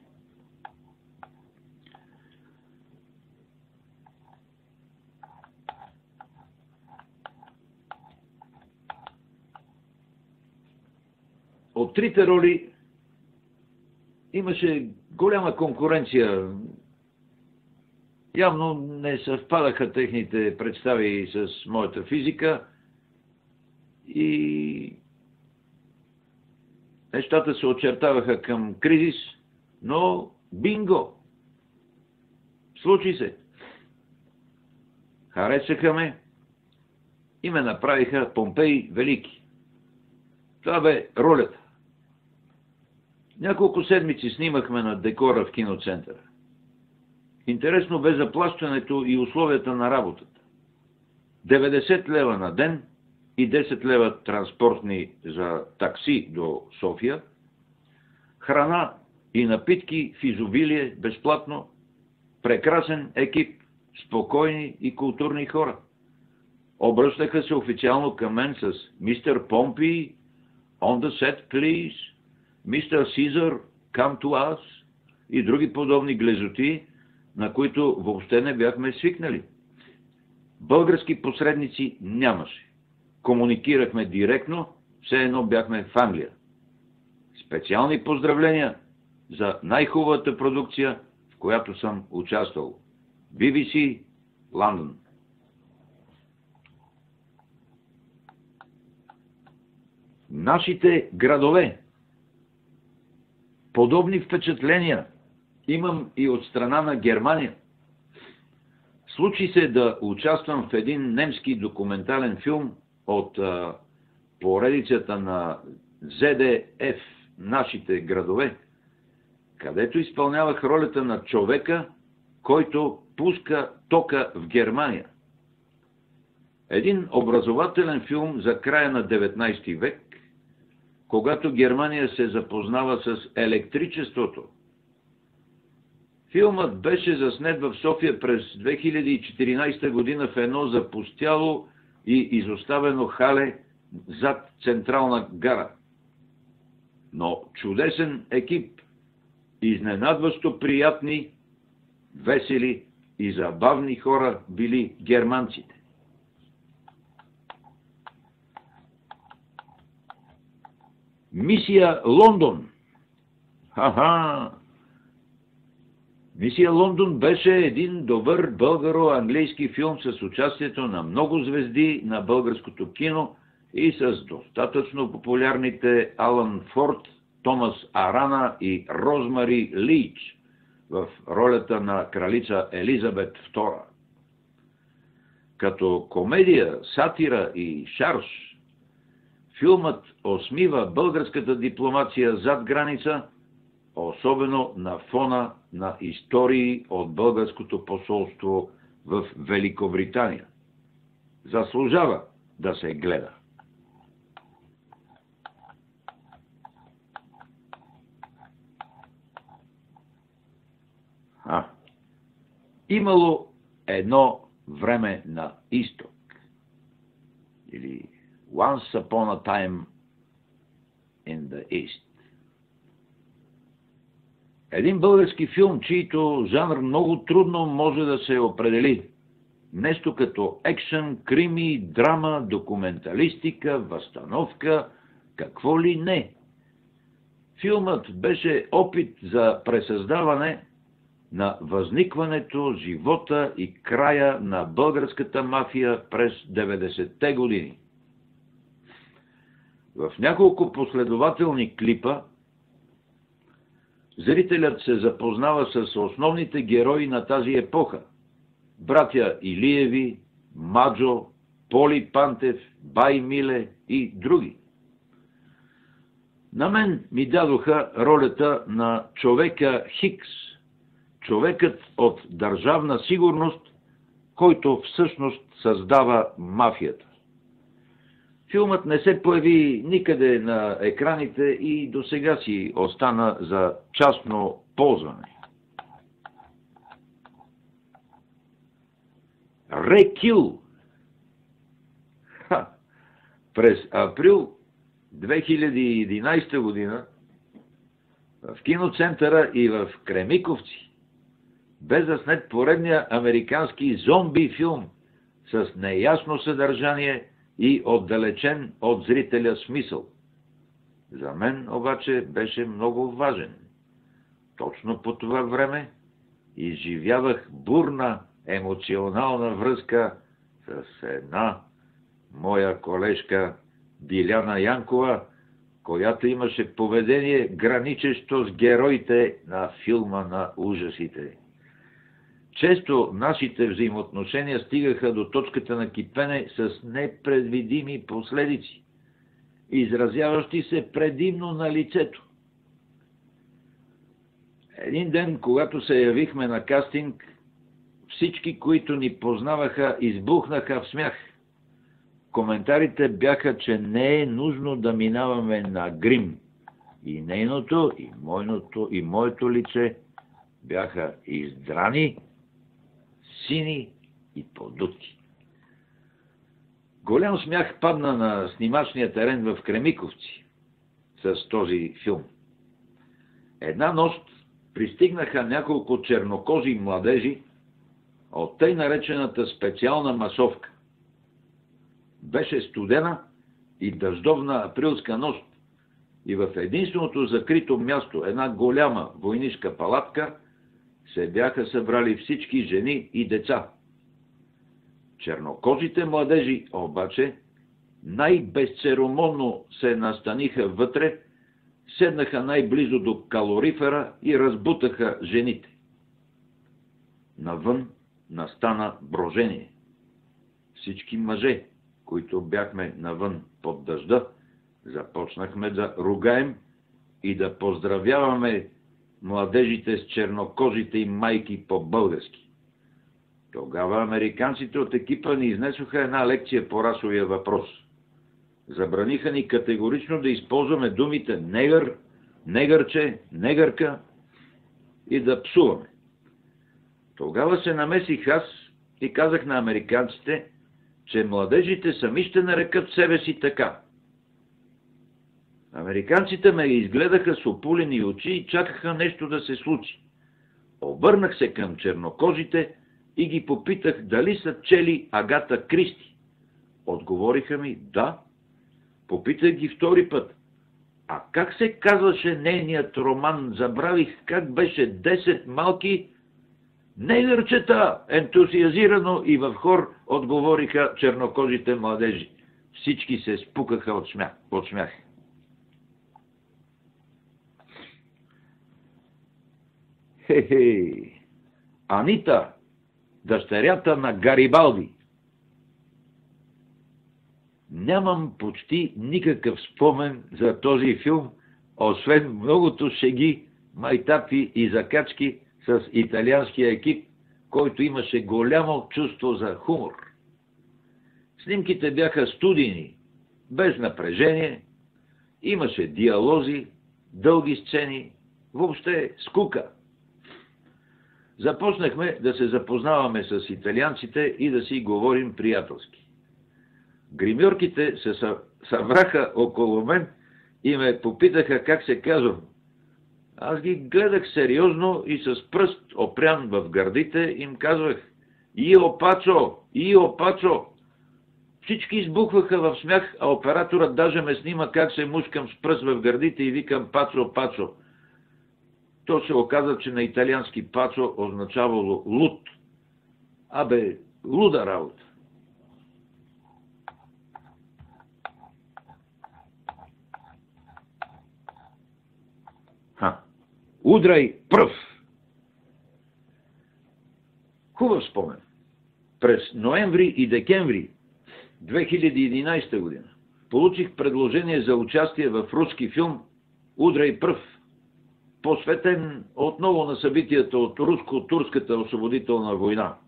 От трите роли имаше голяма конкуренция. Явно не съвпадаха техните представи с моята физика и нещата се очертаваха към кризис, но бинго! Случи се. Харесаха ме и ме направиха Помпей Велики. Това бе ролята. Няколко седмици снимахме на декора в киноцентъра. Интересно бе заплащането и условията на работата. 90 лева на ден и 10 лева транспортни за такси до София, храна и напитки в изобилие безплатно, прекрасен екип, спокойни и културни хора. Обръщаха се официално към мен с Мистер Помпи, on the set, please, Мистер Сизър, come to us и други подобни глезоти, на които въобще не бяхме свикнали. Български посредници нямаше. Комуникирахме директно, все едно бяхме в Англия. Специални поздравления за най-хубавата продукция, в която съм участвал. BBC Лондон. Нашите градове. Подобни впечатления имам и от страна на Германия. Случи се да участвам в един немски документален филм от поредицата на ZDF «Нашите градове», където изпълнявах ролята на човека, който пуска тока в Германия. Един образователен филм за края на 19 век, когато Германия се запознава с електричеството. Филмът беше заснет в София през 2014 година в едно запустяло и изоставено хале зад Централна гара. Но чудесен екип, изненадващо приятни, весели и забавни хора били германците. Мисия Лондон. Ха-ха! Мисия Лондон беше един добър българо-английски филм с участието на много звезди на българското кино и с достатъчно популярните Алън Форд, Томас Арана и Розмари Лич в ролята на кралица Елизабет II. Като комедия, сатира и шарж, филмът осмива българската дипломация зад граница, особено на фона на истории от българското посолство в Великобритания. Заслужава да се гледа. Имало едно време на изток. Или Once upon a time in the East. Един български филм, чийто жанр много трудно може да се определи. Нещо като екшън, крими, драма, документалистика, възстановка, какво ли не. Филмът беше опит за пресъздаване на възникването, живота и края на българската мафия през 90-те години. В няколко последователни клипа зрителят се запознава с основните герои на тази епоха. Братя Илиеви, Маджо, Поли Пантев, Бай Миле и други. На мен ми дадоха ролята на човека Хикс, човекът от Държавна сигурност, който всъщност създава мафията. Филмът не се появи никъде на екраните и досега си остана за частно ползване. Рекил. През април 2011 година в киноцентъра и в Кремиковци бе заснет поредния американски зомби филм с неясно съдържание и отдалечен от зрителя смисъл. За мен обаче беше много важен. Точно по това време изживявах бурна емоционална връзка с една моя колежка Биляна Янкова, която имаше поведение граничещо с героите на филма на ужасите. Често нашите взаимоотношения стигаха до точката на кипене с непредвидими последици, изразяващи се предимно на лицето. Един ден, когато се явихме на кастинг, всички, които ни познаваха, избухнаха в смях. Коментарите бяха, че не е нужно да минаваме на грим. И нейното, и моето лице бяха издрани, сини и подути. Голям смях падна на снимачния терен в Кремиковци с този филм. Една нощ пристигнаха няколко чернокожи младежи от тъй наречената специална масовка. Беше студена и дъждовна априлска нощ и в единственото закрито място, една голяма войнишка палатка, се бяха събрали всички жени и деца. Чернокожите младежи обаче най-безцеремонно се настаниха вътре, седнаха най-близо до калорифера и разбутаха жените. Навън настана брожение. Всички мъже, които бяхме навън под дъжда, започнахме да ругаем и да поздравяваме младежите с чернокожите им майки по-български. Тогава американците от екипа ни изнесоха една лекция по расовия въпрос. Забраниха ни категорично да използваме думите негър, негърче, негърка и да псуваме. Тогава се намесих аз и казах на американците, че младежите сами ще нарекат себе си така. Американците ме изгледаха с опулени очи и чакаха нещо да се случи. Обърнах се към чернокожите и ги попитах дали са чели Агата Кристи. Отговориха ми да. Попитах ги втори път. А как се казваше нейният роман? Забравих как беше. 10 малки нейлърчета, ентусиазирано и в хор отговориха чернокожите младежи. Всички се спукаха от смях. Хе-хе! Анита, дъщерята на Гарибалди. Нямам почти никакъв спомен за този филм, освен многото шеги, майтапи и закачки с италианския екип, който имаше голямо чувство за хумор. Снимките бяха студийни, без напрежение, имаше диалози, дълги сцени, въобще скука. Започнахме да се запознаваме с италианците и да си говорим приятелски. Гримьорките се събраха около мен и ме попитаха как се казвам. Аз ги гледах сериозно и с пръст опрян в гърдите им казвах: Ио Пачо! Ио Пачо! Всички избухваха в смях, а операторът даже ме снима как се мушкам с пръст в гърдите и викам Пачо, Пачо. То се оказа, че на италиански Пачо означавало луд. Абе, луда работа. Удрай пръв! Хубав спомен. През ноември и декември 2011 година получих предложение за участие в руски филм «Удрай пръв», посветен отново на събитията от руско-турската освободителна война.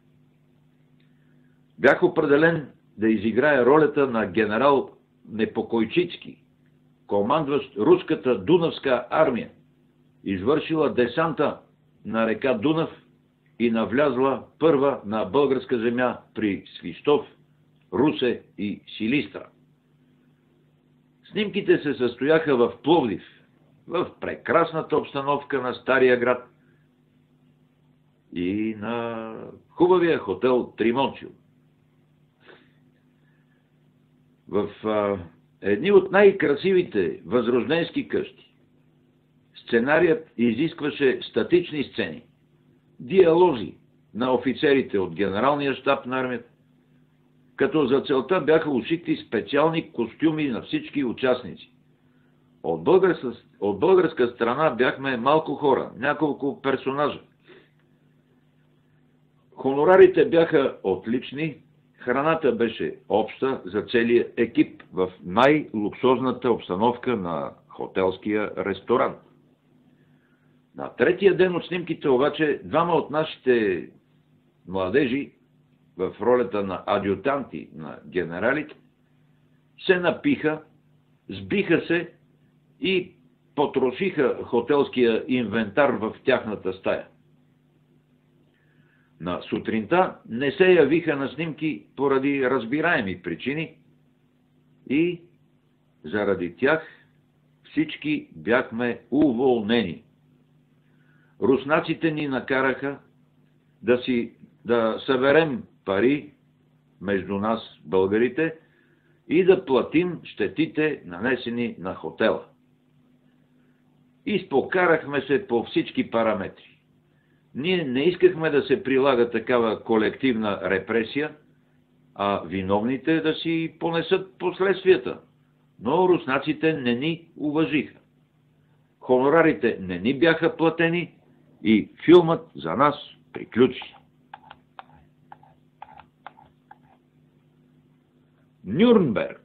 Бях определен да изиграя ролята на генерал Непокойчицки, командващ руската Дунавска армия, извършила десанта на река Дунав и навлязла първа на българска земя при Свищов, Русе и Силистра. Снимките се състояха в Пловдив, в прекрасната обстановка на Стария град и на хубавия хотел Тримончио. В едни от най-красивите възрожденски къщи сценарият изискваше статични сцени, диалози на офицерите от генералния щаб на армията, като за целта бяха ушити специални костюми на всички участници. От българска страна бяхме малко хора, няколко персонажа. Хонорарите бяха отлични, храната беше обща за целия екип в най-луксозната обстановка на хотелския ресторант. На третия ден от снимките обаче двама от нашите младежи в ролята на адютанти на генералите се напиха, сбиха се и потрошиха хотелския инвентар в тяхната стая. На сутринта не се явиха на снимки поради разбираеми причини и заради тях всички бяхме уволнени. Руснаците ни накараха да съберем пари между нас, българите, и да платим щетите, нанесени на хотела. Изпокарахме се по всички параметри. Ние не искахме да се прилага такава колективна репресия, а виновните да си понесат последствията. Но руснаците не ни уважиха. Хонорарите не ни бяха платени и филмът за нас приключи. Нюрнберг.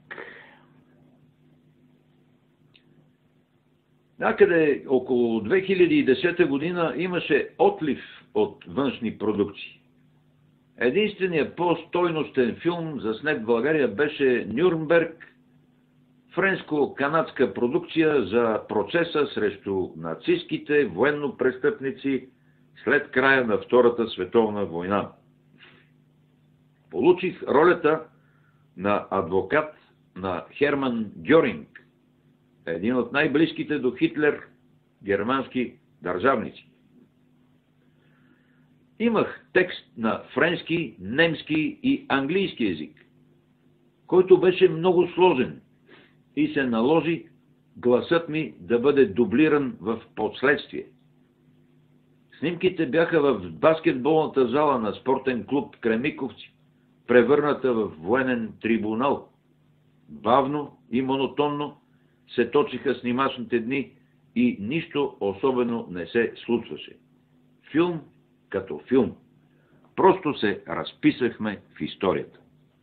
Някъде около 2010 година имаше отлив от външни продукции. Единственият по-стойностен филм заснет в България беше Нюрнберг, френско-канадска продукция за процеса срещу нацистките военно-престъпници след края на Втората световна война. Получих ролята на адвокат на Херман Гьоринг, един от най-близките до Хитлер германски държавници. Имах текст на френски, немски и английски език, който беше много сложен и се наложи гласът ми да бъде дублиран в последствие. Снимките бяха в баскетболната зала на спортен клуб Кремиковци, превърната в военен трибунал. Бавно и монотонно се точиха снимачните дни и нищо особено не се случваше. Филм като филм. Просто се разписахме в историята.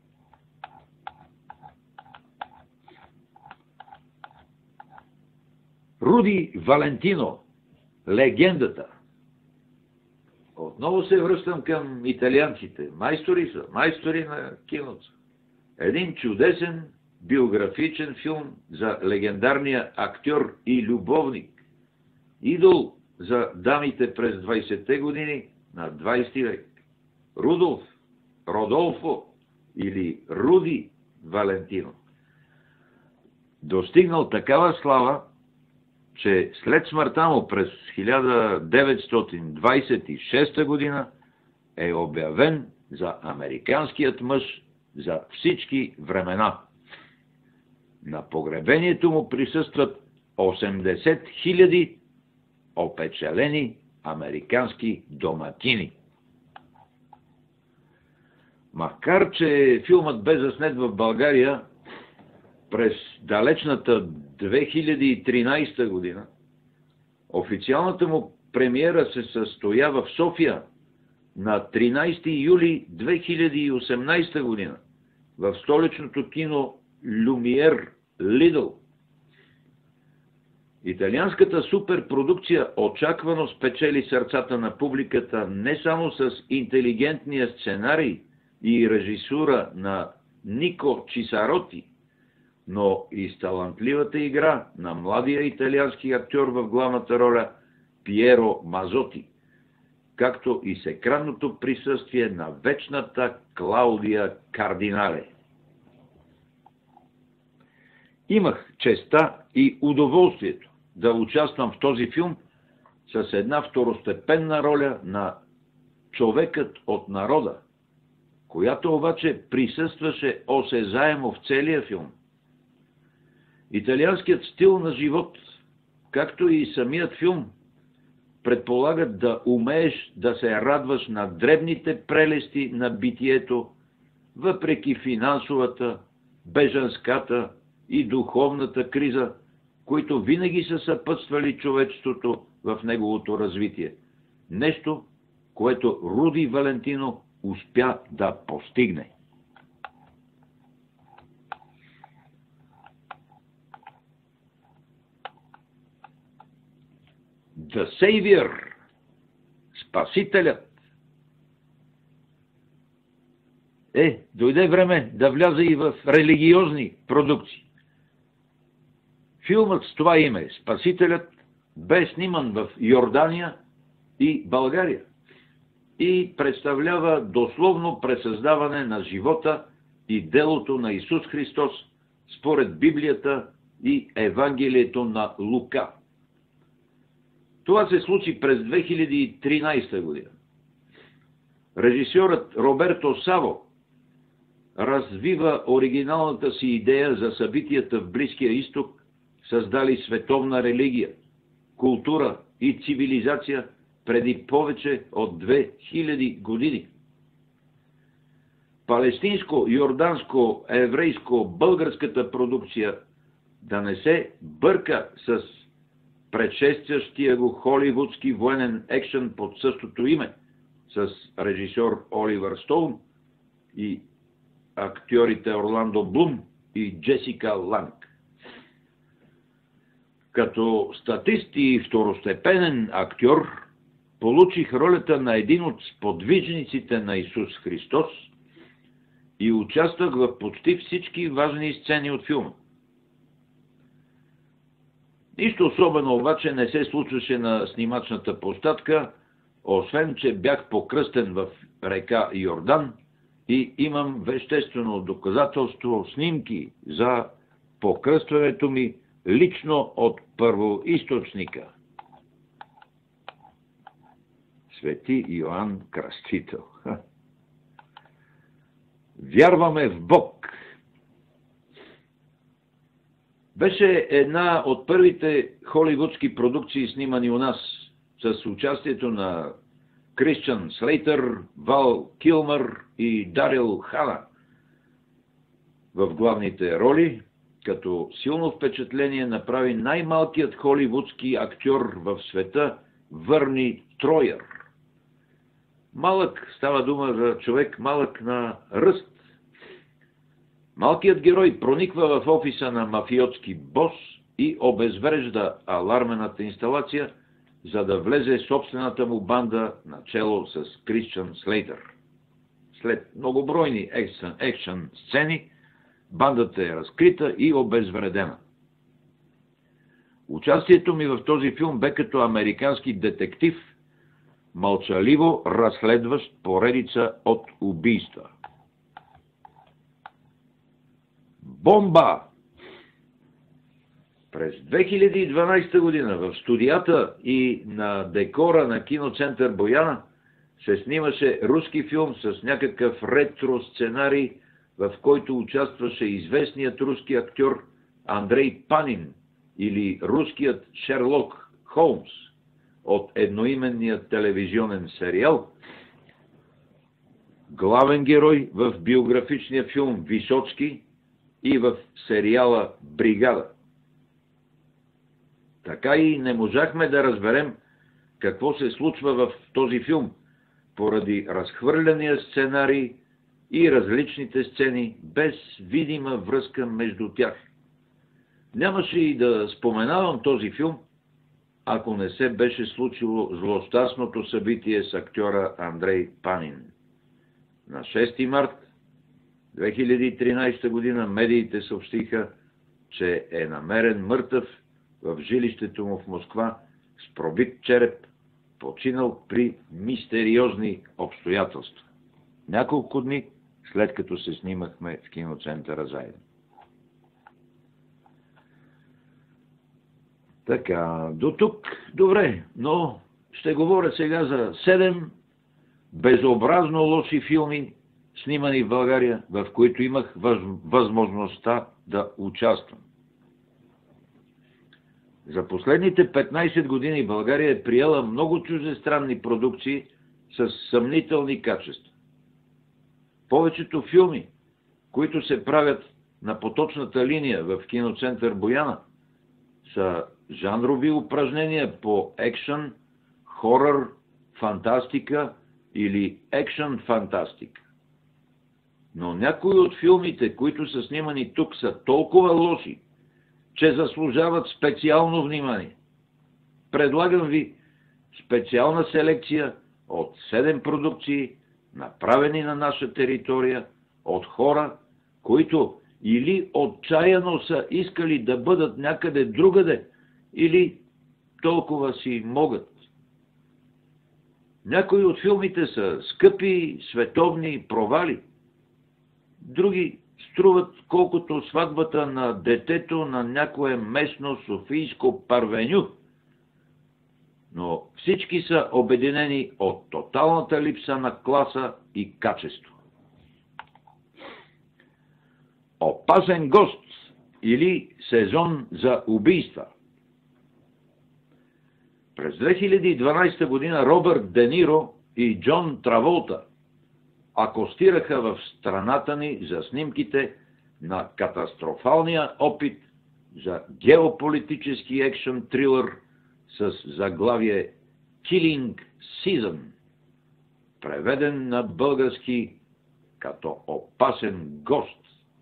Руди Валентино, легендата. Отново се връщам към италианците. Майстори са, майстори на киното. Един чудесен биографичен филм за легендарния актьор и любовник. Идол за дамите през 20-те години на 20 век. Родолфо или Руди Валентино. Достигнал такава слава, че след смъртта му през 1926 година е обявен за американският мъж за всички времена. На погребението му присъстват 80 000 опечалени американски домакини. Макар че филмът бе заснет в България през далечната 2013 година, официалната му премиера се състоя в София на 13 юли 2018 година в столичното кино Люмиер Лидъл. Италианската суперпродукция очаквано спечели сърцата на публиката не само с интелигентния сценарий и режисура на Нико Чисароти, но и с талантливата игра на младия италиански актьор в главната роля Пиеро Мазоти, както и с екранното присъствие на вечната Клаудия Кардинале. Имах честа и удоволствието да участвам в този филм с една второстепенна роля на човекът от народа, която обаче присъстваше осезаемо в целия филм. Италианският стил на живот, както и самият филм, предполагат да умееш да се радваш на дребните прелести на битието, въпреки финансовата, бежанската и духовната криза, които винаги са съпътствали човечеството в неговото развитие. Нещо, което Руди Валентино успя да постигне. The Savior, Спасителят. Дойде време да вляза и в религиозни продукции. Филмът с това име, Спасителят, бе сниман в Йордания и България и представлява дословно пресъздаване на живота и делото на Исус Христос според Библията и Евангелието на Лука. Това се случи през 2013 година. Режисьорът Роберто Саво развива оригиналната си идея за събитията в Близкия изток, създали световна религия, култура и цивилизация преди повече от 2000 години. Палестинско, йорданско, еврейско, българската продукция да не се бърка с предшестващия го холивудски военен екшън под същото име, с режисьор Оливър Стоун и актьорите Орландо Блум и Джесика Ланг. Като статист и второстепенен актьор получих ролята на един от сподвижниците на Исус Христос и участвах в почти всички важни сцени от филма. Нищо особено обаче не се случваше на снимачната площадка, освен че бях покръстен в река Йордан и имам веществено доказателство, снимки за покръстването ми лично от първоизточника. Свети Йоан Кръстител. Вярваме в Бог. Беше една от първите холивудски продукции, снимани у нас, с участието на Кристиан Слейтър, Вал Килмър и Дарил Хана в главните роли, като силно впечатление направи най-малкият холивудски актьор в света Върни Трояр. Малък, става дума за човек малък на ръст. Малкият герой прониква в офиса на мафиотски бос и обезврежда алармената инсталация, за да влезе собствената му банда начело с Кристиан Слейтър. След многобройни екшън сцени, бандата е разкрита и обезвредена. Участието ми в този филм бе като американски детектив, мълчаливо разследващ поредица от убийства. Бомба! През 2012 година в студията и на декора на киноцентър Бояна се снимаше руски филм с някакъв ретро сценарий, в който участваше известният руски актьор Андрей Панин или руският Шерлок Холмс от едноименния телевизионен сериал, главен герой в биографичния филм Висоцки и в сериала Бригада. Така и не можахме да разберем какво се случва в този филм, поради разхвърляния сценарий и различните сцени, без видима връзка между тях. Нямаше и да споменавам този филм, ако не се беше случило злощастното събитие с актьора Андрей Панин. На 6 март 2013 година медиите съобщиха, че е намерен мъртъв в жилището му в Москва с пробит череп, починал при мистериозни обстоятелства. Няколко дни след като се снимахме в киноцентъра заедно. Така, до тук добре, но ще говоря сега за 7 безобразно лоши филми, снимани в България, в които имах възможността да участвам. За последните 15 години България е приела много чуждестранни продукции с съмнителни качества. Повечето филми, които се правят на поточната линия в киноцентър Бояна, са жанрови упражнения по екшън, хорър, фантастика или екшън фантастика. Но някои от филмите, които са снимани тук, са толкова лоши, че заслужават специално внимание. Предлагам ви специална селекция от 7 продукции, направени на наша територия от хора, които или отчаяно са искали да бъдат някъде другаде, или толкова си могат. Някои от филмите са скъпи, световни провали. Други струват колкото сватбата на детето на някое местно софийско парвеню. Но всички са обединени от тоталната липса на класа и качество. Опасен гост или сезон за убийства. През 2012 година Робърт Де Ниро и Джон Траволта акостираха в страната ни за снимките на катастрофалния опит за геополитически екшън трилър с заглавие Killing Season, преведен на български като Опасен гост.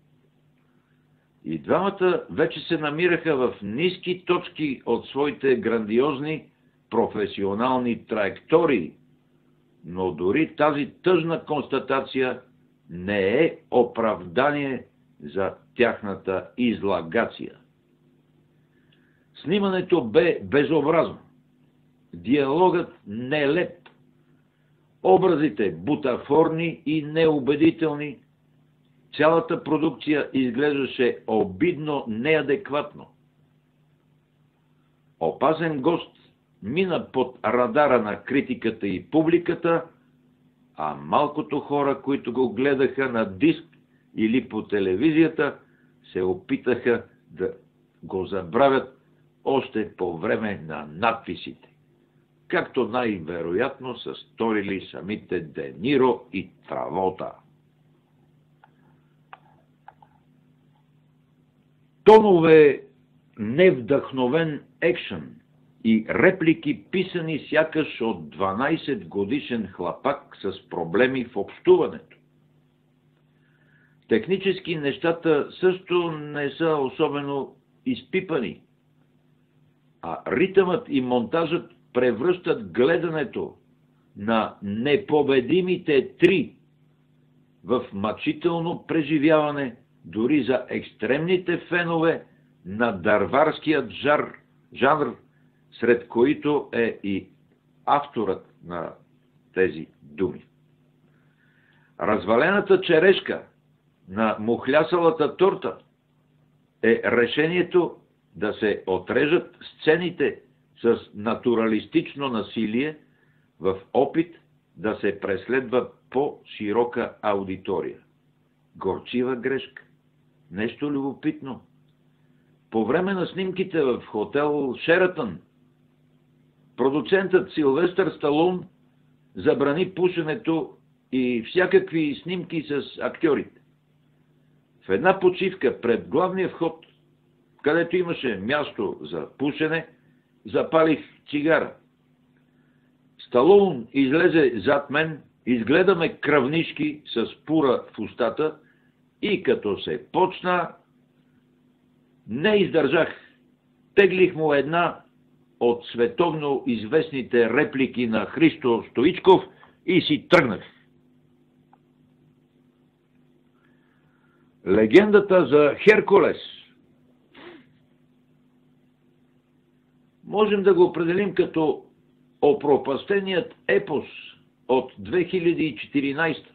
И двамата вече се намираха в ниски точки от своите грандиозни професионални траектории, но дори тази тъжна констатация не е оправдание за тяхната излагация. Снимането бе безобразно, диалогът нелеп, образите бутафорни и неубедителни, цялата продукция изглеждаше обидно неадекватно. Опасен гост мина под радара на критиката и публиката, а малкото хора, които го гледаха на диск или по телевизията, се опитаха да го забравят още по време на надписите, както най-вероятно са сторили самите Де Ниро и Траволта. Тонове невдъхновен екшън и реплики, писани сякаш от 12-годишен хлапак с проблеми в общуването. Технически нещата също не са особено изпипани, а ритъмът и монтажът превръщат гледането на непобедимите три в мъчително преживяване дори за екстремните фенове на дърварският жанр, сред които е и авторът на тези думи. Развалената черешка на мухлясалата торта е решението да се отрежат сцените с натуралистично насилие в опит да се преследва по-широка аудитория. Горчива грешка. Нещо любопитно. По време на снимките в хотел Шератън, продуцентът Силвестър Сталон забрани пушенето и всякакви снимки с актьорите. В една почивка пред главния вход, където имаше място за пушене, запалих цигара. Сталон излезе зад мен, изгледаме кръвнишки с пура в устата и като се почна, не издържах. Теглих му една от световно известните реплики на Христо Стоичков и си тръгнах. Легендата за Херкулес. Можем да го определим като опропастеният епос от 2014.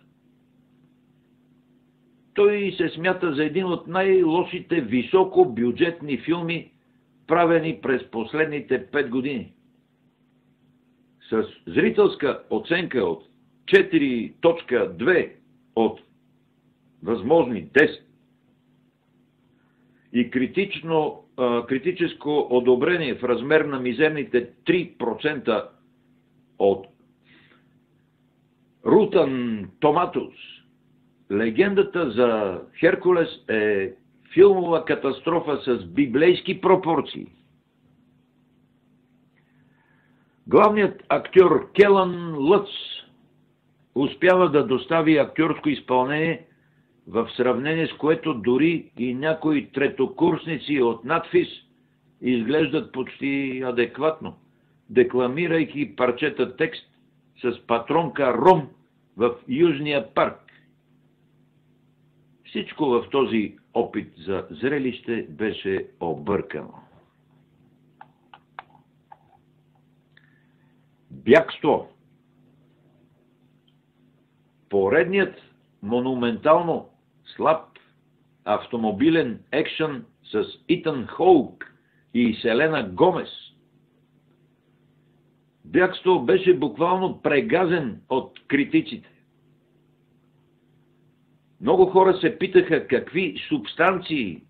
Той се смята за един от най-лошите високобюджетни филми, правени през последните 5 години. С зрителска оценка от 4.2 от възможни 10 и критическо одобрение в размер на мизерните 3% от Rotten Tomatoes. Легендата за Херкулес е филмова катастрофа с библейски пропорции. Главният актьор Келън Лътс успява да достави актьорско изпълнение, в сравнение с което дори и някои третокурсници от надфис изглеждат почти адекватно, декламирайки парчета текст с патронка Ром в Южния парк. Всичко в този опит за зрелище беше объркано. Бягство. Поредният монументално слаб автомобилен екшън с Итан Хоук и Селена Гомес. Бягство беше буквално прегазен от критиците. Много хора се питаха какви субстанции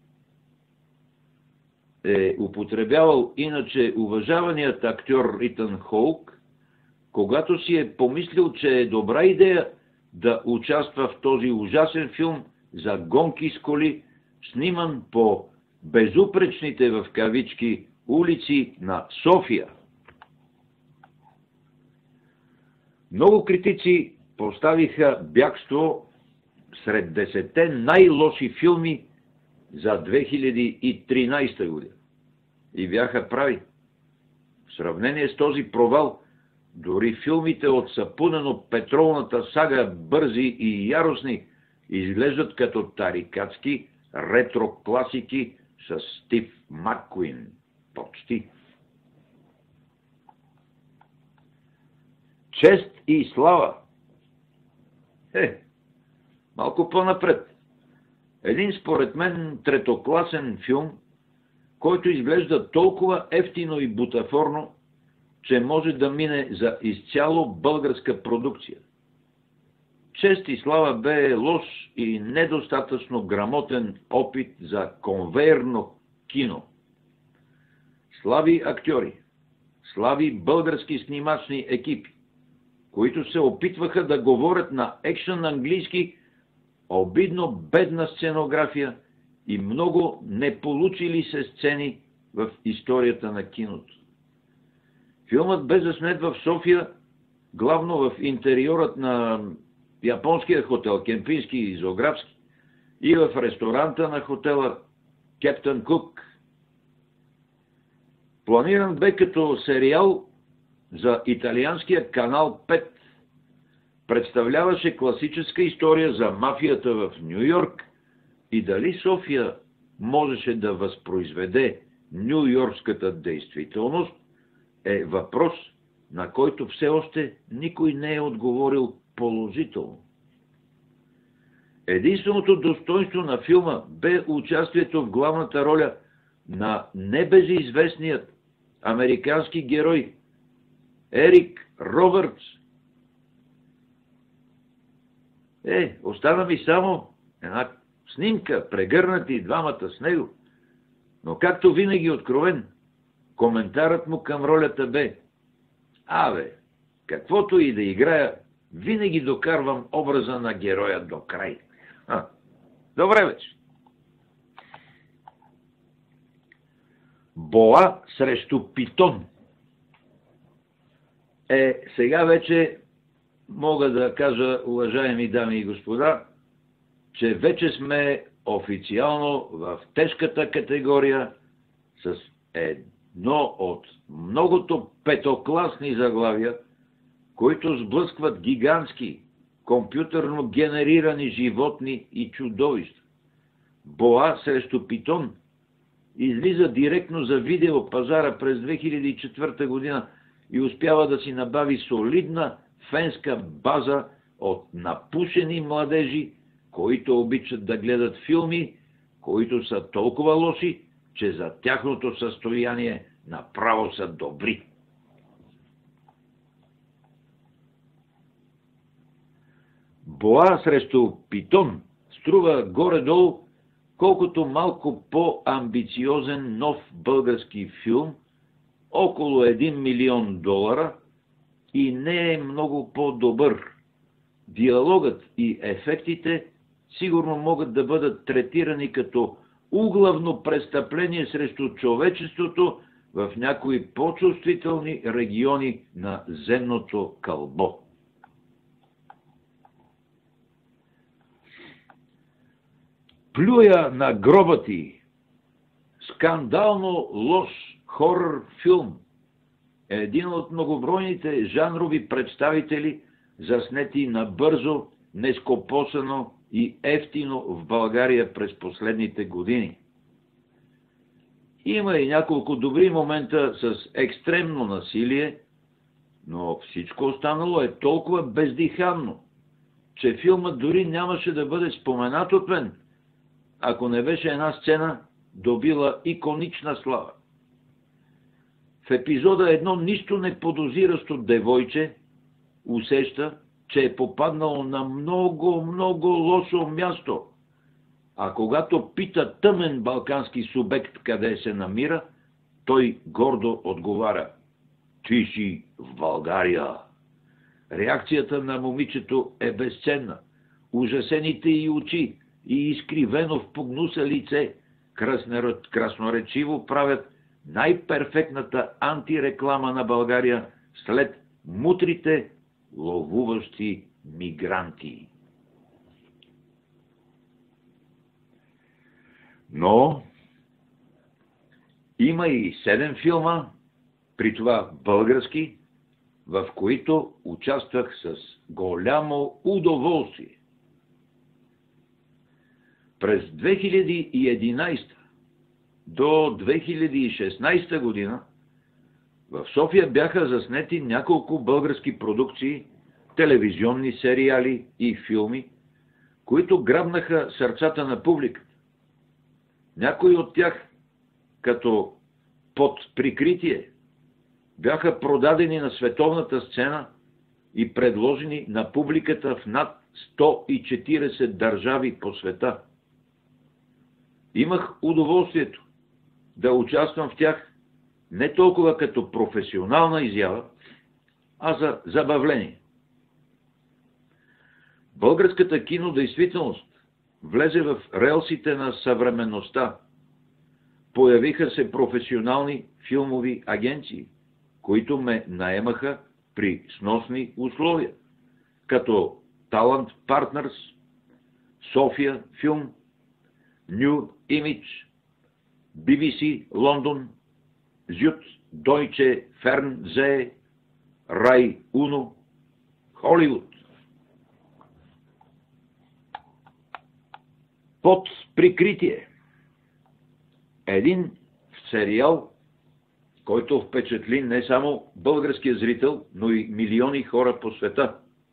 е употребявал иначе уважаваният актьор Итан Хоук, когато си е помислил, че е добра идея да участва в този ужасен филм за гонки с коли, сниман по безупречните в кавички улици на София. Много критици поставиха Бягство сред 10 най-лоши филми за 2013 година. И бяха прави. В сравнение с този провал, дори филмите от сапунено-петролната сага Бързи и яростни изглеждат като тарикатски ретро-класики с Стив Маккуин. Почти. Чест и слава. Малко по-напред. Един, според мен, третокласен филм, който изглежда толкова ефтино и бутафорно, че може да мине за изцяло българска продукция. Чест и слава бе лош и недостатъчно грамотен опит за конвейерно кино. Слаби актьори, слаби български снимачни екипи, които се опитваха да говорят на екшън английски, обидно бедна сценография и много неполучили се сцени в историята на киното. Филмът бе заснет в София, главно в интериорът на японския хотел Кемпински и Зографски и в ресторанта на хотела Кептън Кук. Планиран бе като сериал за италианския канал 5. Представляваше класическа история за мафията в Ню Йорк и дали София можеше да възпроизведе нюйоркската действителност е въпрос, на който все още никой не е отговорил положително. Единственото достоинство на филма бе участието в главната роля на небезизвестният американски герой Ерик Робъртс. Остана ми само една снимка, прегърнати двамата с него. Но както винаги откровен, коментарът му към ролята бе: каквото и да играя, винаги докарвам образа на героя до край. Добре вече. Боа срещу питон. Сега вече мога да кажа, уважаеми дами и господа, че вече сме официално в тежката категория с едно от многото петокласни заглавия, които сблъскват гигантски, компютърно генерирани животни и чудовища. Боа срещу питон излиза директно за видеопазара през 2004 година и успява да си набави солидна фенска база от напушени младежи, които обичат да гледат филми, които са толкова лоши, че за тяхното състояние направо са добри. Боа срещу питон струва горе-долу колкото малко по-амбициозен нов български филм, около $1 милион, и не е много по-добър. Диалогът и ефектите сигурно могат да бъдат третирани като углавно престъпление срещу човечеството в някои по-чувствителни региони на земното кълбо. Плюя на гроба ти. Скандално лош хорър филм е един от многобройните жанрови представители, заснети набързо, нескопосано и ефтино в България през последните години. Има и няколко добри момента с екстремно насилие, но всичко останало е толкова бездиханно, че филмът дори нямаше да бъде споменат от мен, ако не беше една сцена добила иконична слава. В епизода едно нищо не подозиращо девойче усеща, че е попаднало на много, много лошо място, а когато пита тъмен балкански субект къде се намира, той гордо отговаря: "Ти си в България." Реакцията на момичето е безценна. Ужасените й очи и изкривено в погнуса лице красноречиво правят най-перфектната антиреклама на България след мутрите ловуващи мигранти. Но има и 7 филма, при това български, в които участвах с голямо удоволствие. През 2011 до 2016 година в София бяха заснети няколко български продукции, телевизионни сериали и филми, които грабнаха сърцата на публиката. Някои от тях, като "Под прикритие", бяха продадени на световната сцена и предложени на публиката в над 140 държави по света. Имах удоволствието да участвам в тях не толкова като професионална изява, а за забавление. Българската кинодействителност влезе в релсите на съвременността. Появиха се професионални филмови агенции, които ме наемаха при сносни условия, като Talent Partners, София Филм, New Image, BBC Лондон, Süd Deutsche Fernseh, Рай Уно, Холивуд. Под прикритие. Един сериал, който впечатли не само българския зрител, но и милиони хора по света.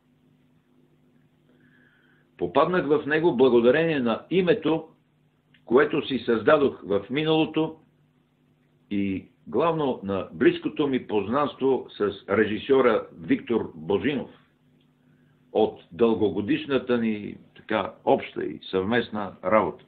Попаднах в него благодарение на името, което си създадох в миналото и главно на близкото ми познанство с режисьора Виктор Божинов от дългогодишната ни така обща и съвместна работа.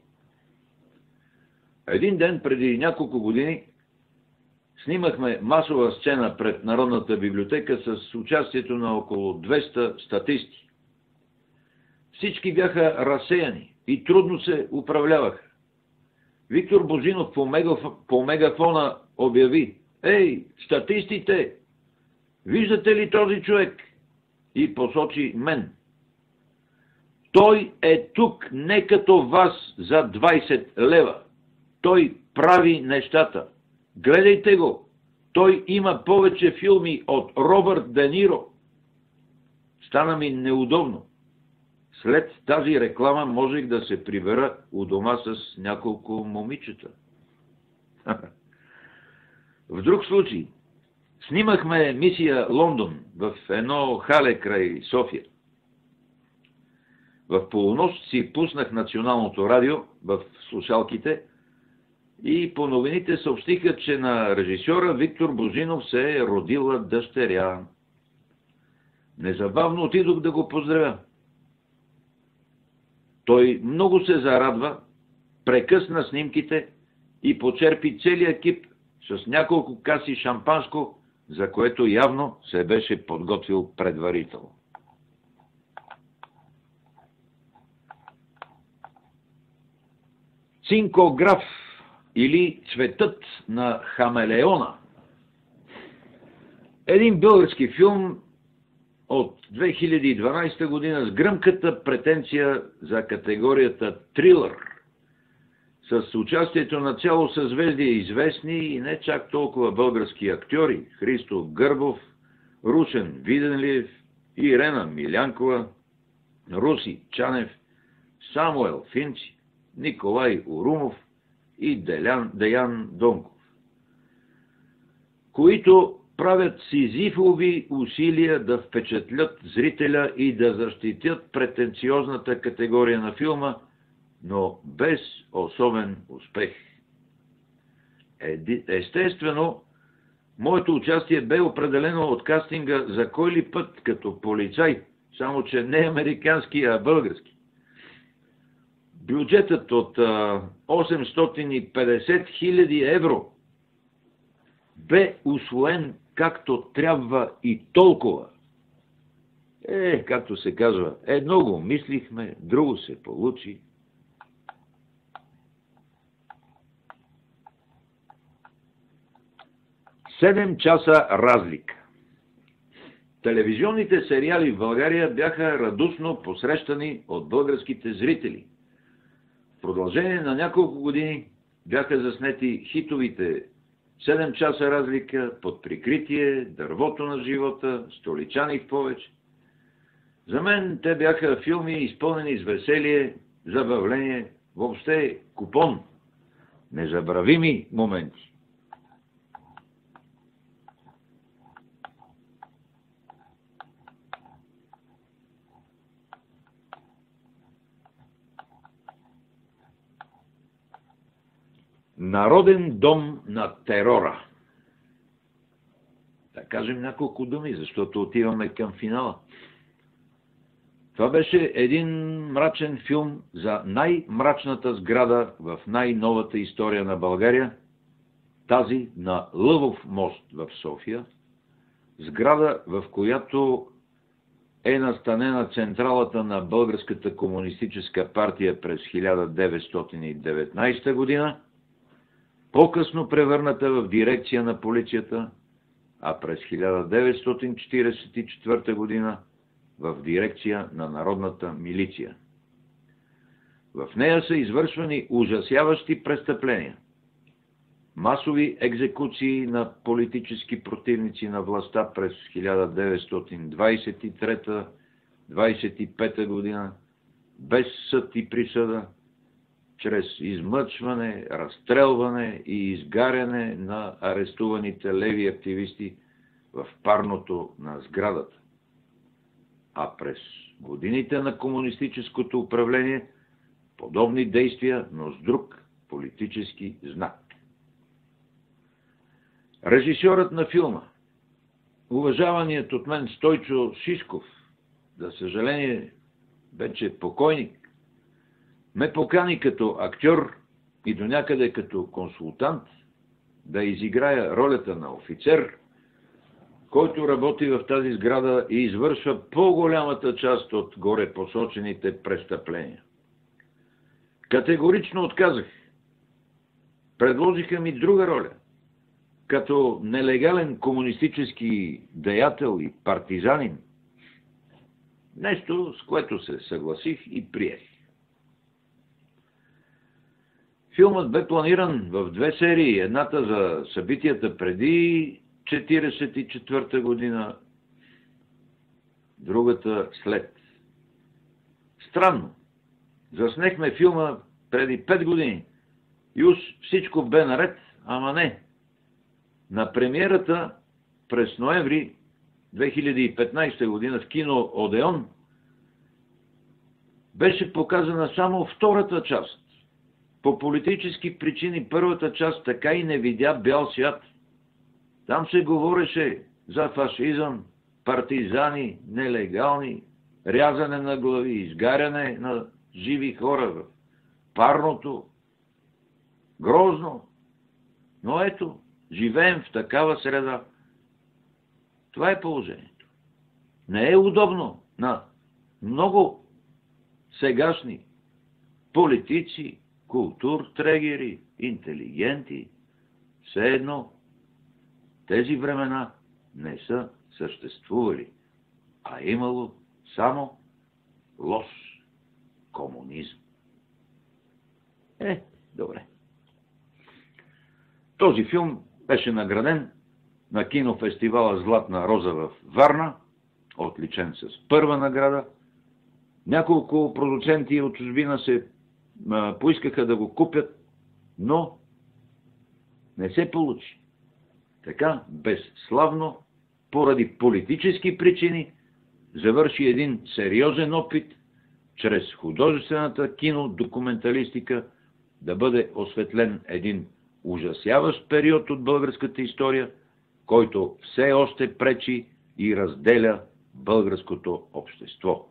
Един ден преди няколко години снимахме масова сцена пред Народната библиотека с участието на около 200 статисти. Всички бяха разсеяни и трудно се управляваха. Виктор Божинов по мегафона обяви: „Ей, статистите! Виждате ли този човек?“ И посочи мен. „Той е тук не като вас за 20 лева. Той прави нещата. Гледайте го. Той има повече филми от Робърт Де Ниро.“ Стана ми неудобно. След тази реклама можех да се прибера у дома с няколко момичета. В друг случай снимахме мисия Лондон в едно хале край София. В полунощ си пуснах националното радио в слушалките и по новините съобщиха, че на режисьора Виктор Божинов се е родила дъщеря. Незабавно отидох да го поздравя. Той много се зарадва, прекъсна снимките и почерпи целия екип с няколко каси шампанско, за което явно се беше подготвил предварително. Цинкограф или Цветът на хамелеона. Един български филм от 2012 година с гръмката претенция за категорията трилър, с участието на цяло съзвездие известни и не чак толкова български актьори: Христо Гърбов, Русен Виденлиев, Ирена Милянкова, Руси Чанев, Самуел Финци, Николай Урумов и Деян Донков, които правят сизифови усилия да впечатлят зрителя и да защитят претенциозната категория на филма, но без особен успех. Естествено, моето участие бе определено от кастинга за кой ли път като полицай, само че не американски, а български. Бюджетът от 850 000 евро бе усвоен както трябва и толкова. Както се казва, едно го мислихме, друго се получи. Седем часа разлика. Телевизионните сериали в България бяха радушно посрещани от българските зрители. В продължение на няколко години бяха заснети хитовите 7 часа разлика, Под прикритие, Дървото на живота, Столичани в повече. За мен те бяха филми, изпълнени с веселие, забавление, въобще купон. Незабравими моменти. Народен дом на терора. Да кажем няколко думи, защото отиваме към финала. Това беше един мрачен филм за най-мрачната сграда в най-новата история на България тази на Лъвов мост в София, сграда, в която е настанена централата на Българската комунистическа партия през 1919 година, по-късно превърната в дирекция на полицията, а през 1944 година в дирекция на народната милиция. В нея са извършвани ужасяващи престъпления. Масови екзекуции на политически противници на властта през 1923-25 година, без съд и присъда, чрез измъчване, разстрелване и изгаряне на арестуваните леви активисти в парното на сградата. А през годините на комунистическото управление подобни действия, но с друг политически знак. Режисьорът на филма, уважаваният от мен Стойчо Шишков, за съжаление вече покойник, ме покани като актьор и до някъде като консултант да изиграя ролята на офицер, който работи в тази сграда и извършва по-голямата част от горе посочените престъпления. Категорично отказах. Предложиха ми друга роля, като нелегален комунистически деятел и партизанин. Нещо, с което се съгласих и приех. Филмът бе планиран в две серии. Едната за събитията преди 1944 година, другата след. Странно. Заснехме филма преди 5 години. И уж всичко бе наред, ама не. На премиерата през ноември 2015 година в кино Одеон беше показана само втората част. По политически причини първата част така и не видя бял свят. Там се говореше за фашизъм, партизани, нелегални, рязане на глави, изгаряне на живи хора в парното. Грозно. Но ето, живеем в такава среда. Това е положението. Не е удобно на много сегашни политици, културтрегери, интелигенти. Все едно тези времена не са съществували, а имало само лош комунизъм. Добре. Този филм беше награден на кинофестивала Златна роза в Варна, отличен с първа награда. Няколко продуценти от чужбина се поискаха да го купят, но не се получи. Така, безславно, поради политически причини, завърши един сериозен опит чрез художествената кинодокументалистика да бъде осветлен един ужасяващ период от българската история, който все още пречи и разделя българското общество.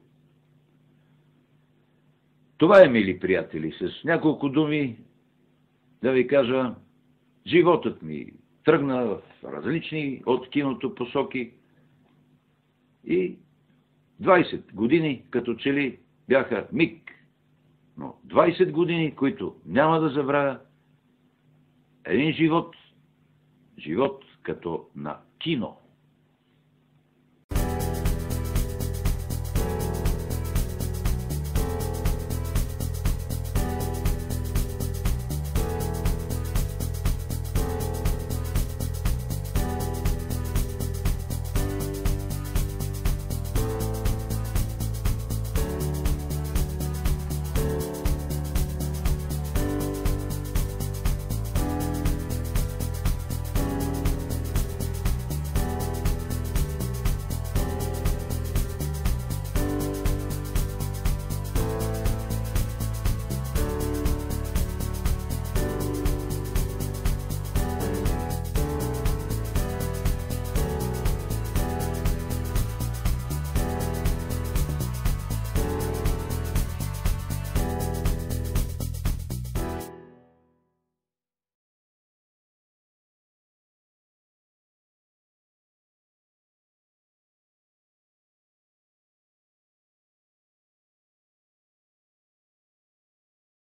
Това е, мили приятели, с няколко думи да ви кажа, животът ми тръгна в различни от киното посоки и 20 години като че ли бяха миг, но 20 години, които няма да забравя, един живот като на кино.